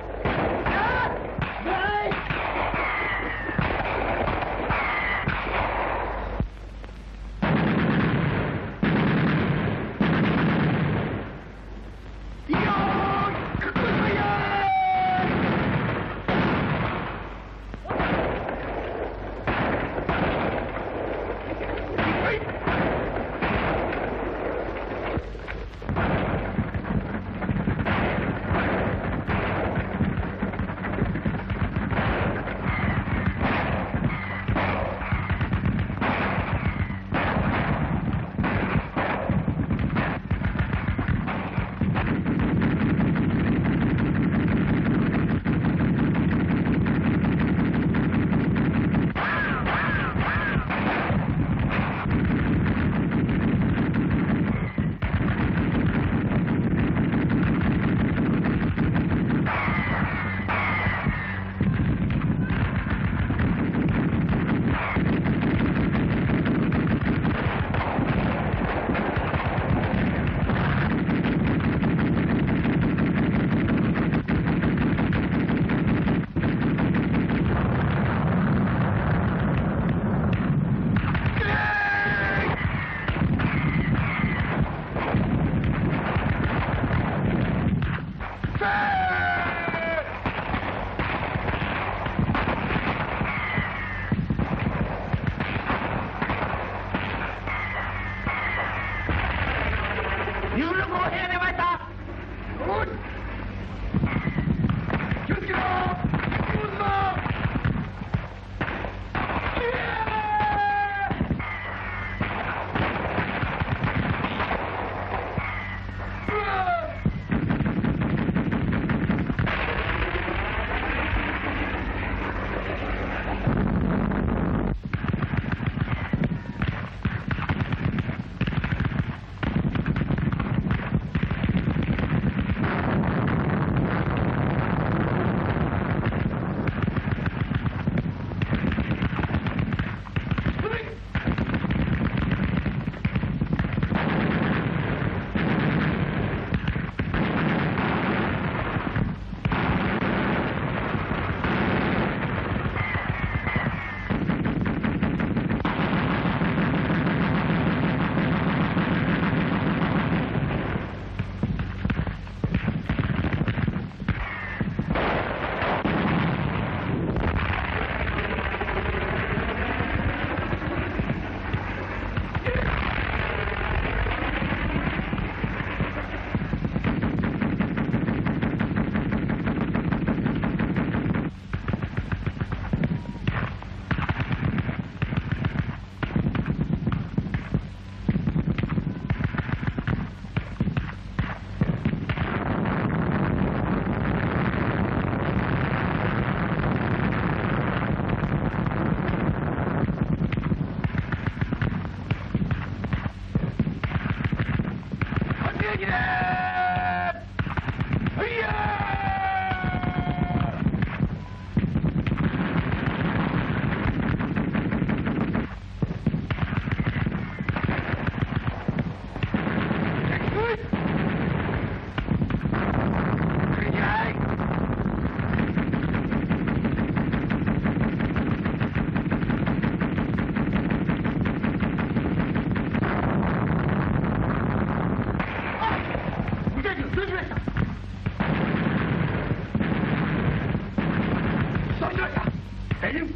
大丈夫。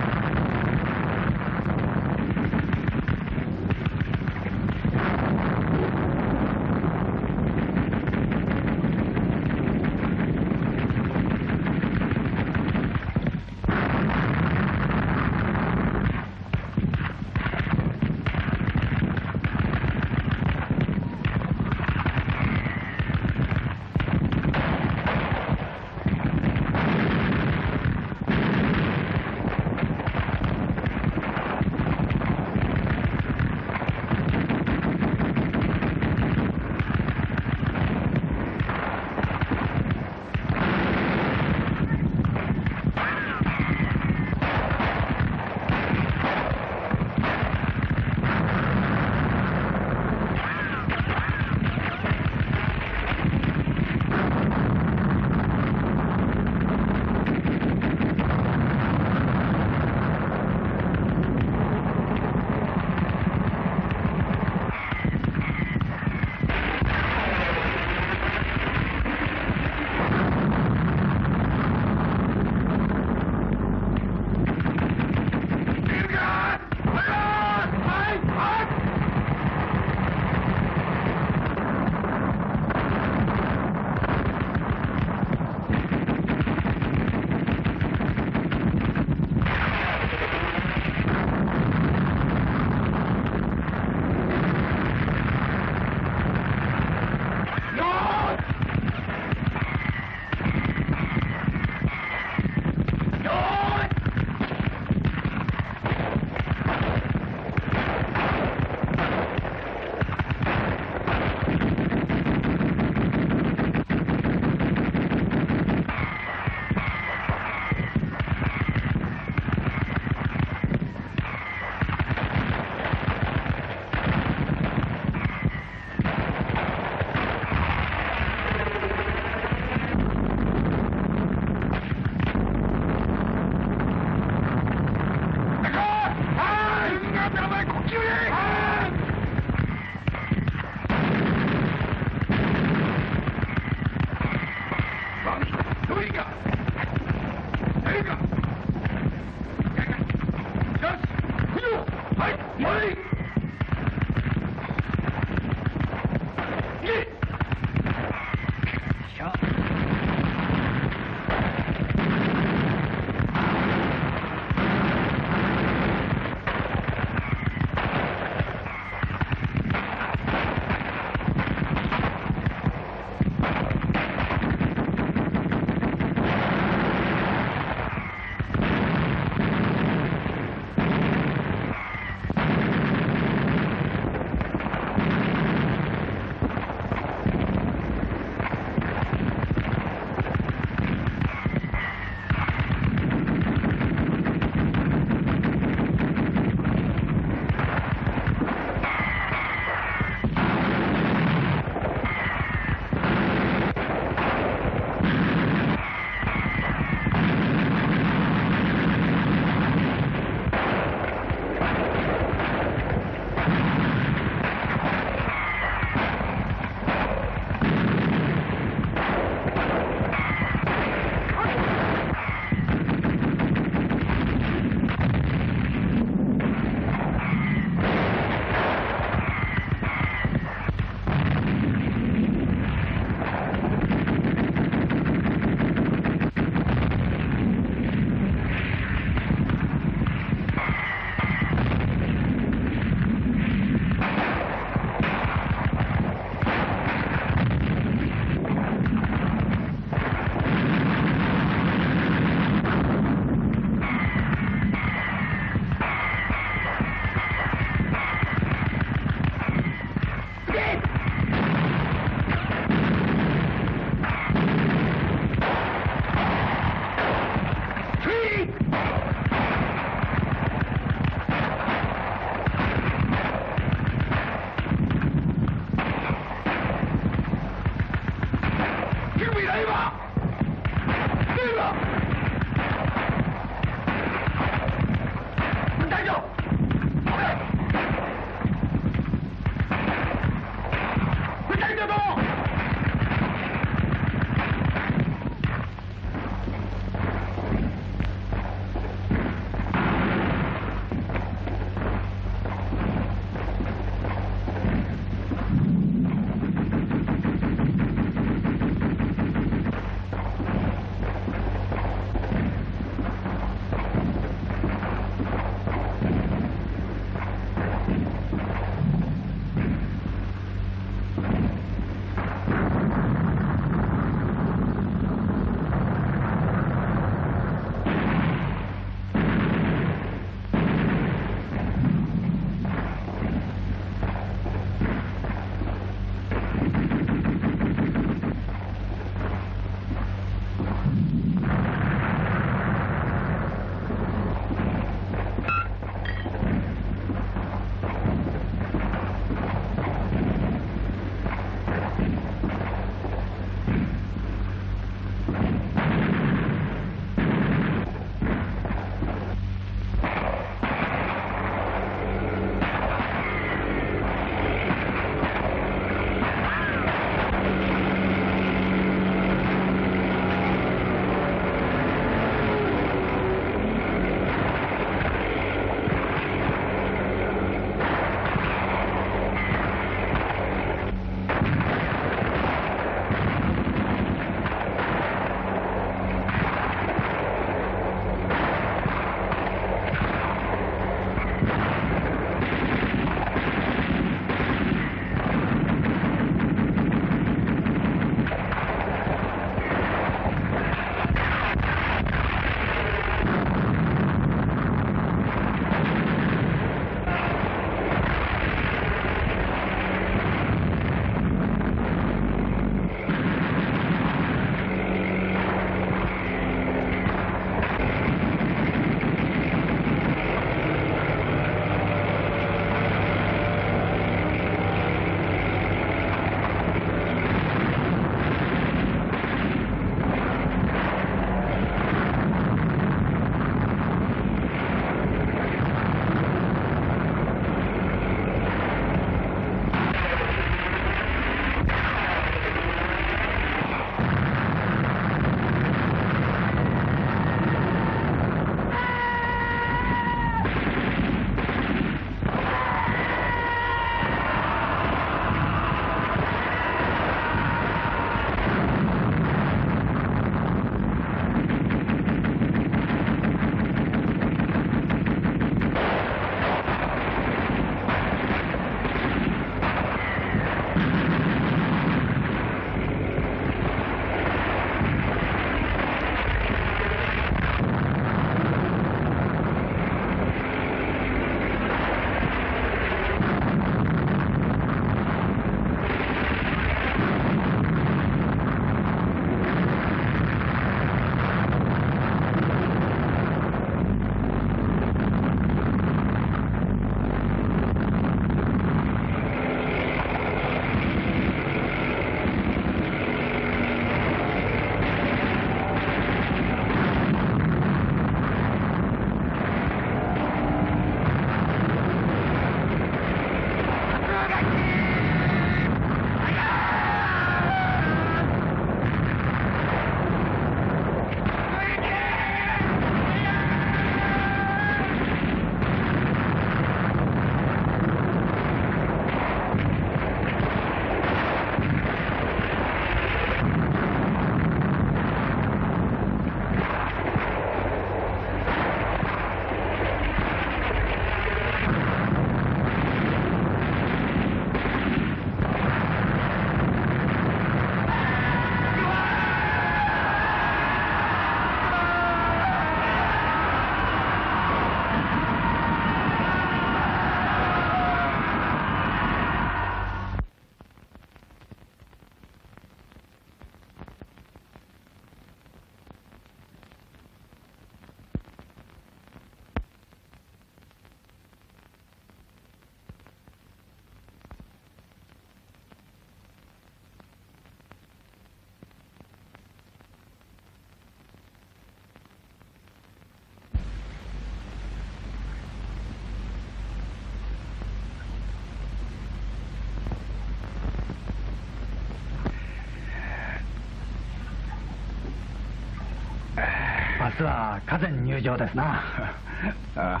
実は河川入場ですな。ああ、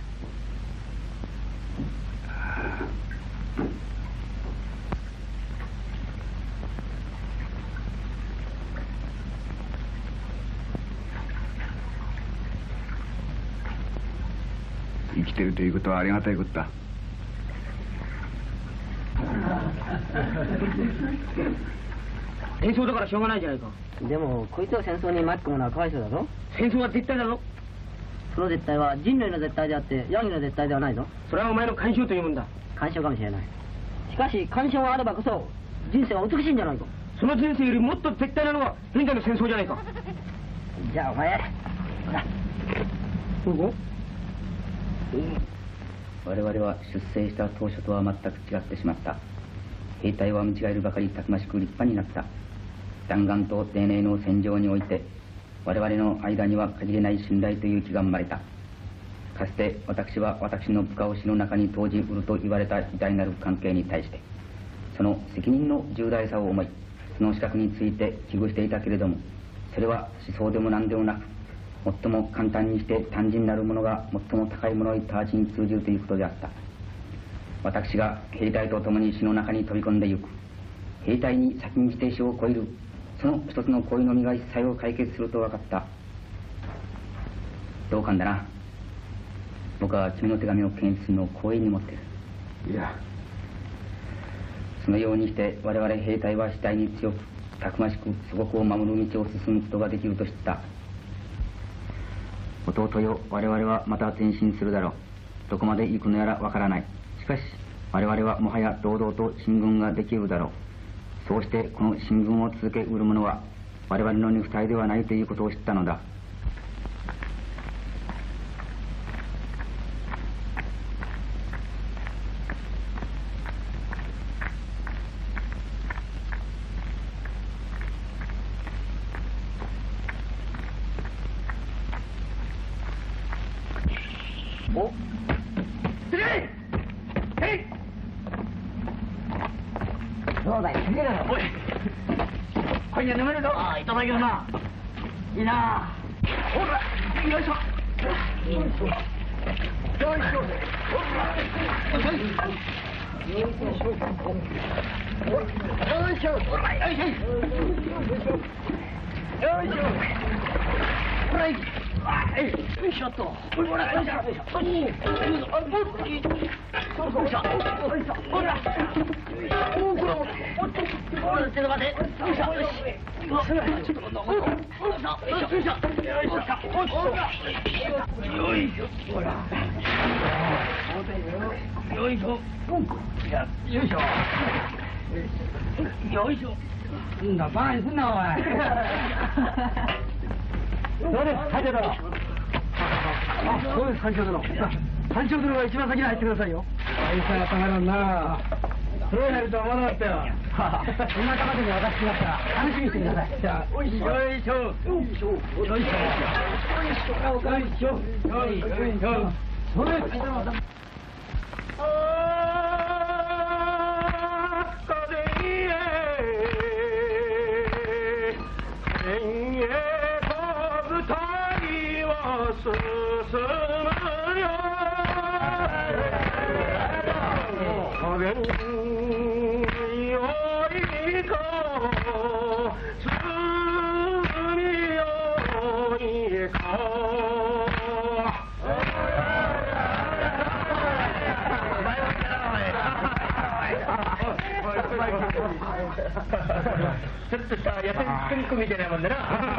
生きてるということはありがたいことだ。 戦争だからしょうがないじゃないか。 でもこいつを戦争に巻き込むのはかわいそうだぞ。 戦争は絶対だぞ。 その絶対は人類の絶対であってヤギの絶対ではないぞ。 それはお前の干渉というもんだ。 干渉かもしれない。しかし干渉があればこそ人生は美しいんじゃないか。 その人生よりもっと絶対なのが現在の戦争じゃないか。 じゃあお前ほらどこ？ 我々は出征した当初とは全く違ってしまった。兵隊は見違えるばかりたくましく立派になった。弾丸と丁寧の戦場において我々の間には限りない信頼という気が生まれた。かつて私は私の部下を死の中に投じうると言われた偉大なる関係に対してその責任の重大さを思いその資格について危惧していたけれども、それは思想でも何でもなく最も簡単にして単純なるものが最も高いものに直ちに通じるということであった。私が兵隊と共に死の中に飛び込んでゆく。兵隊に先んじて死を超えるその一つの恋の実が一切を解決すると分かった。同感だな。僕は君の手紙を検閲するのを光栄に思っている。 いや、 そのようにして我々兵隊は次第に強くたくましく祖国を守る道を進むことができると知った。弟よ、我々はまた前進するだろう。どこまで行くのやらわからない。しかし我々はもはや堂々と進軍ができるだろう。そうしてこの進軍を続けうる者は我々の肉体ではないということを知ったのだ。 おそうだよ、すげえだろ。 おい、今夜眠れるぞ。 ああ、いただけるな。いいな。 ほら、よいしょ。よいしょ。よいしょ。よいしょ。ほら、よいしょ。よいしょ。ほら、よいしょっと。ほら、よいしょ。よいしょ。ほら。ちょっと待って。よいしょ。よし。ちょっと待って。よいしょ。よいしょ。よいしょ。ほら。よいしょ。よいしょ。よいしょ。 んだ、バカにすんな、お前。どうです、隊長殿。あ、そうです、隊長殿。隊長殿が一番先に入ってくださいよ。あいつはたまらんな。それをやるとは思わなかったよ。そんな高手に渡してますから楽しみにしてください。じゃあ、よいしょ。よいしょ。よいしょ。よいしょ。よいしょ。それ。 ちょっとした野戦テクニックみたいなもんでな。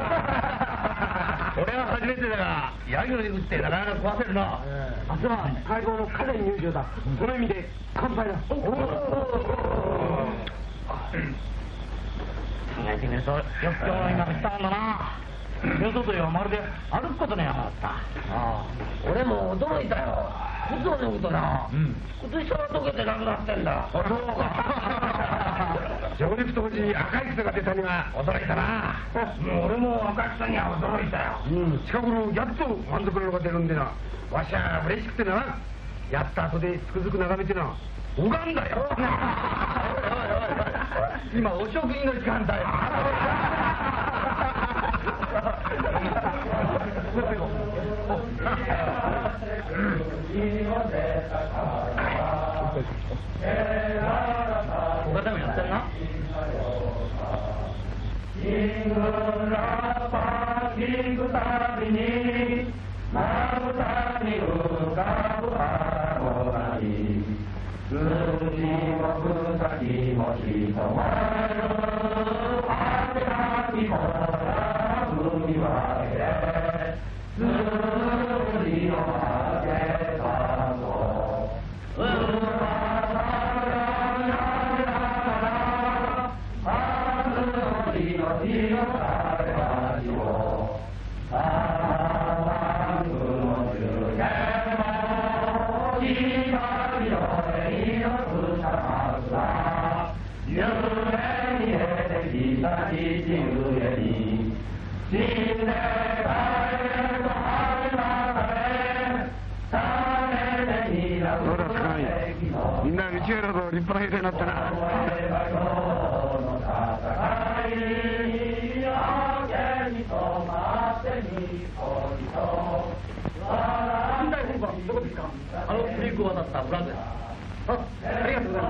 俺は初めてだが、ヤギの肉ってなかなか壊せるな。 明日は最高の河川入場だ。その意味で乾杯だ。 考えてみると、よく今日の今来たんだな。よそとよ、まるで歩くことねえなかった。ああ、俺も驚いたよ。靴を脱ぐとな、靴下が溶けてなくなってんだ。そうか。 上陸当時赤い草が出たには驚いたな。 俺も赤い草には驚いたよ。 近頃やっと満足なのが出るんでな。わしゃ嬉しくてな、やった後でつくづく眺めてな、拝んだよ。 今お食事の時間だよ。 お方もやったな。聞くたびにまぶたに浮かぶあの波、数字も草木も人もあるあてなきもら海はけ数字をあげたぞうまさらなめながらあの命の彼はしをさあ万軍の中間も光の絵の草松は夢に得てきた父上に死んで帰れと春流れ種で開くそうだつかみみんな道へだと立派な兵隊になったな。 近代本部はどこですか？あのクリークを渡ったブランドです。ありがとうござい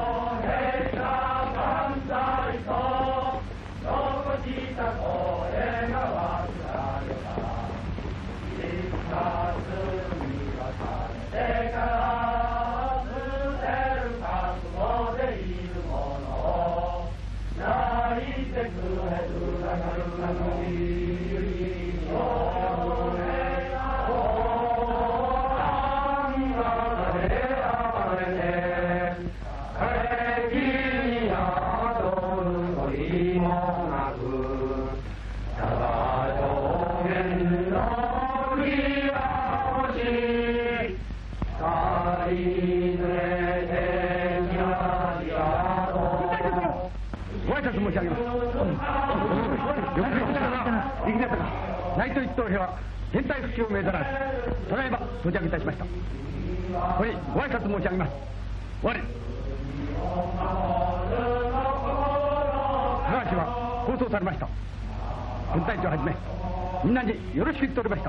ご挨拶申し上げます。よくできましたか。内藤一等兵は全体復帰を命ざられ、ただいま到着いたしました。これご挨拶申し上げます。我高橋は放送されました。軍隊長はじめみんなによろしく言っておりました。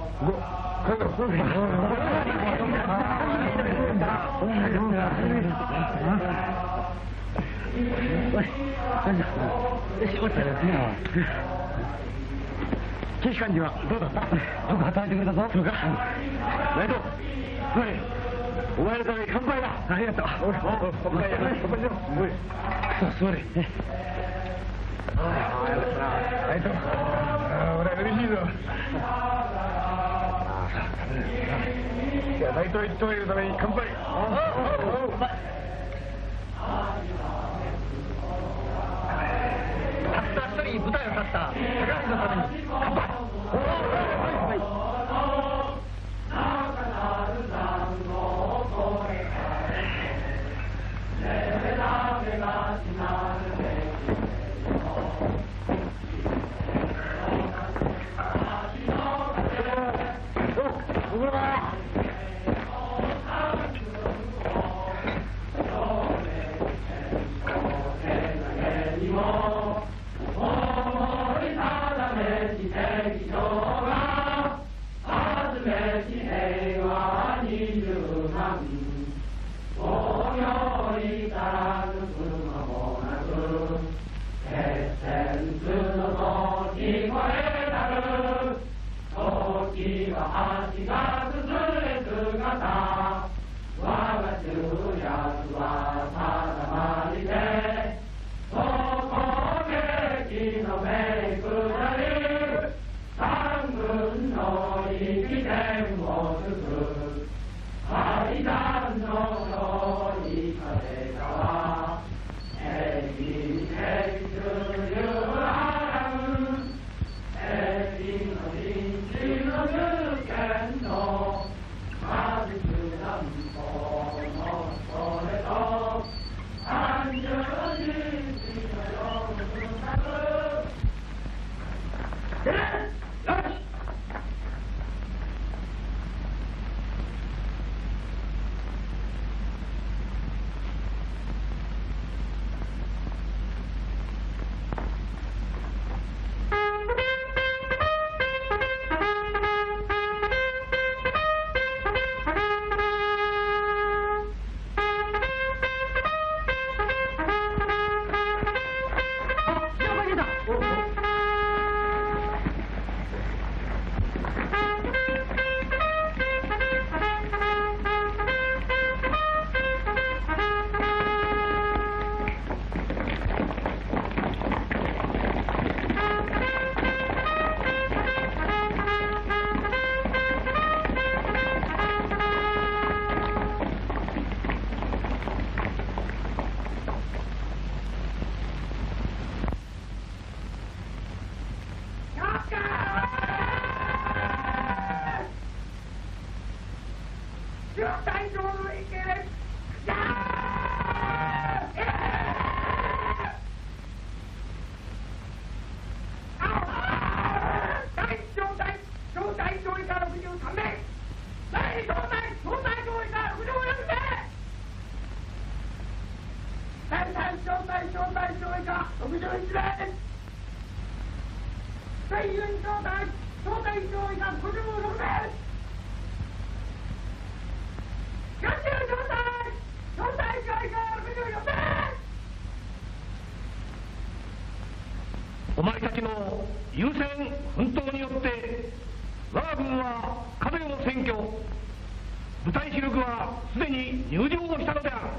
警視監事はどうだった？よく働いてくれたぞ。そうか。内藤、お前のために乾杯だ。ありがとう。乾杯や。乾杯しろ。座れ。内藤、俺は嬉しいぞ。じゃあ内藤一等いるために乾杯。舞台を立った高橋のために乾杯。 中隊長の意見じゃ第小隊長以下63名第小隊長以下64名第三小隊長以下61名第四小隊長以下56名40小隊以下64名お前たちの優先奮闘によって我が軍は風を占拠、部隊主力はすでに入城したのである。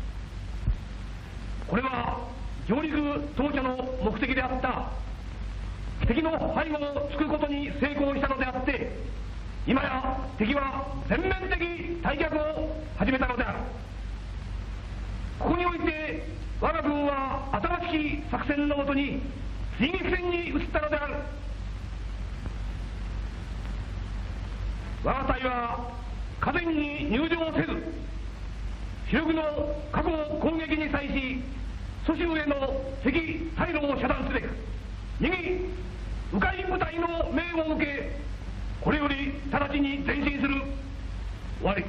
これは上陸当初の目的であった敵の背後を突くことに成功したのであって、今や敵は全面的退却を始めたのである。ここにおいて我が軍は新しい作戦のもとに追撃戦に移ったのである。我が隊は火前に入城せず、主力の過去攻撃に際し蘇州への敵退路を遮断すべく右迂回部隊の命を受け、これより直ちに前進する。終わり。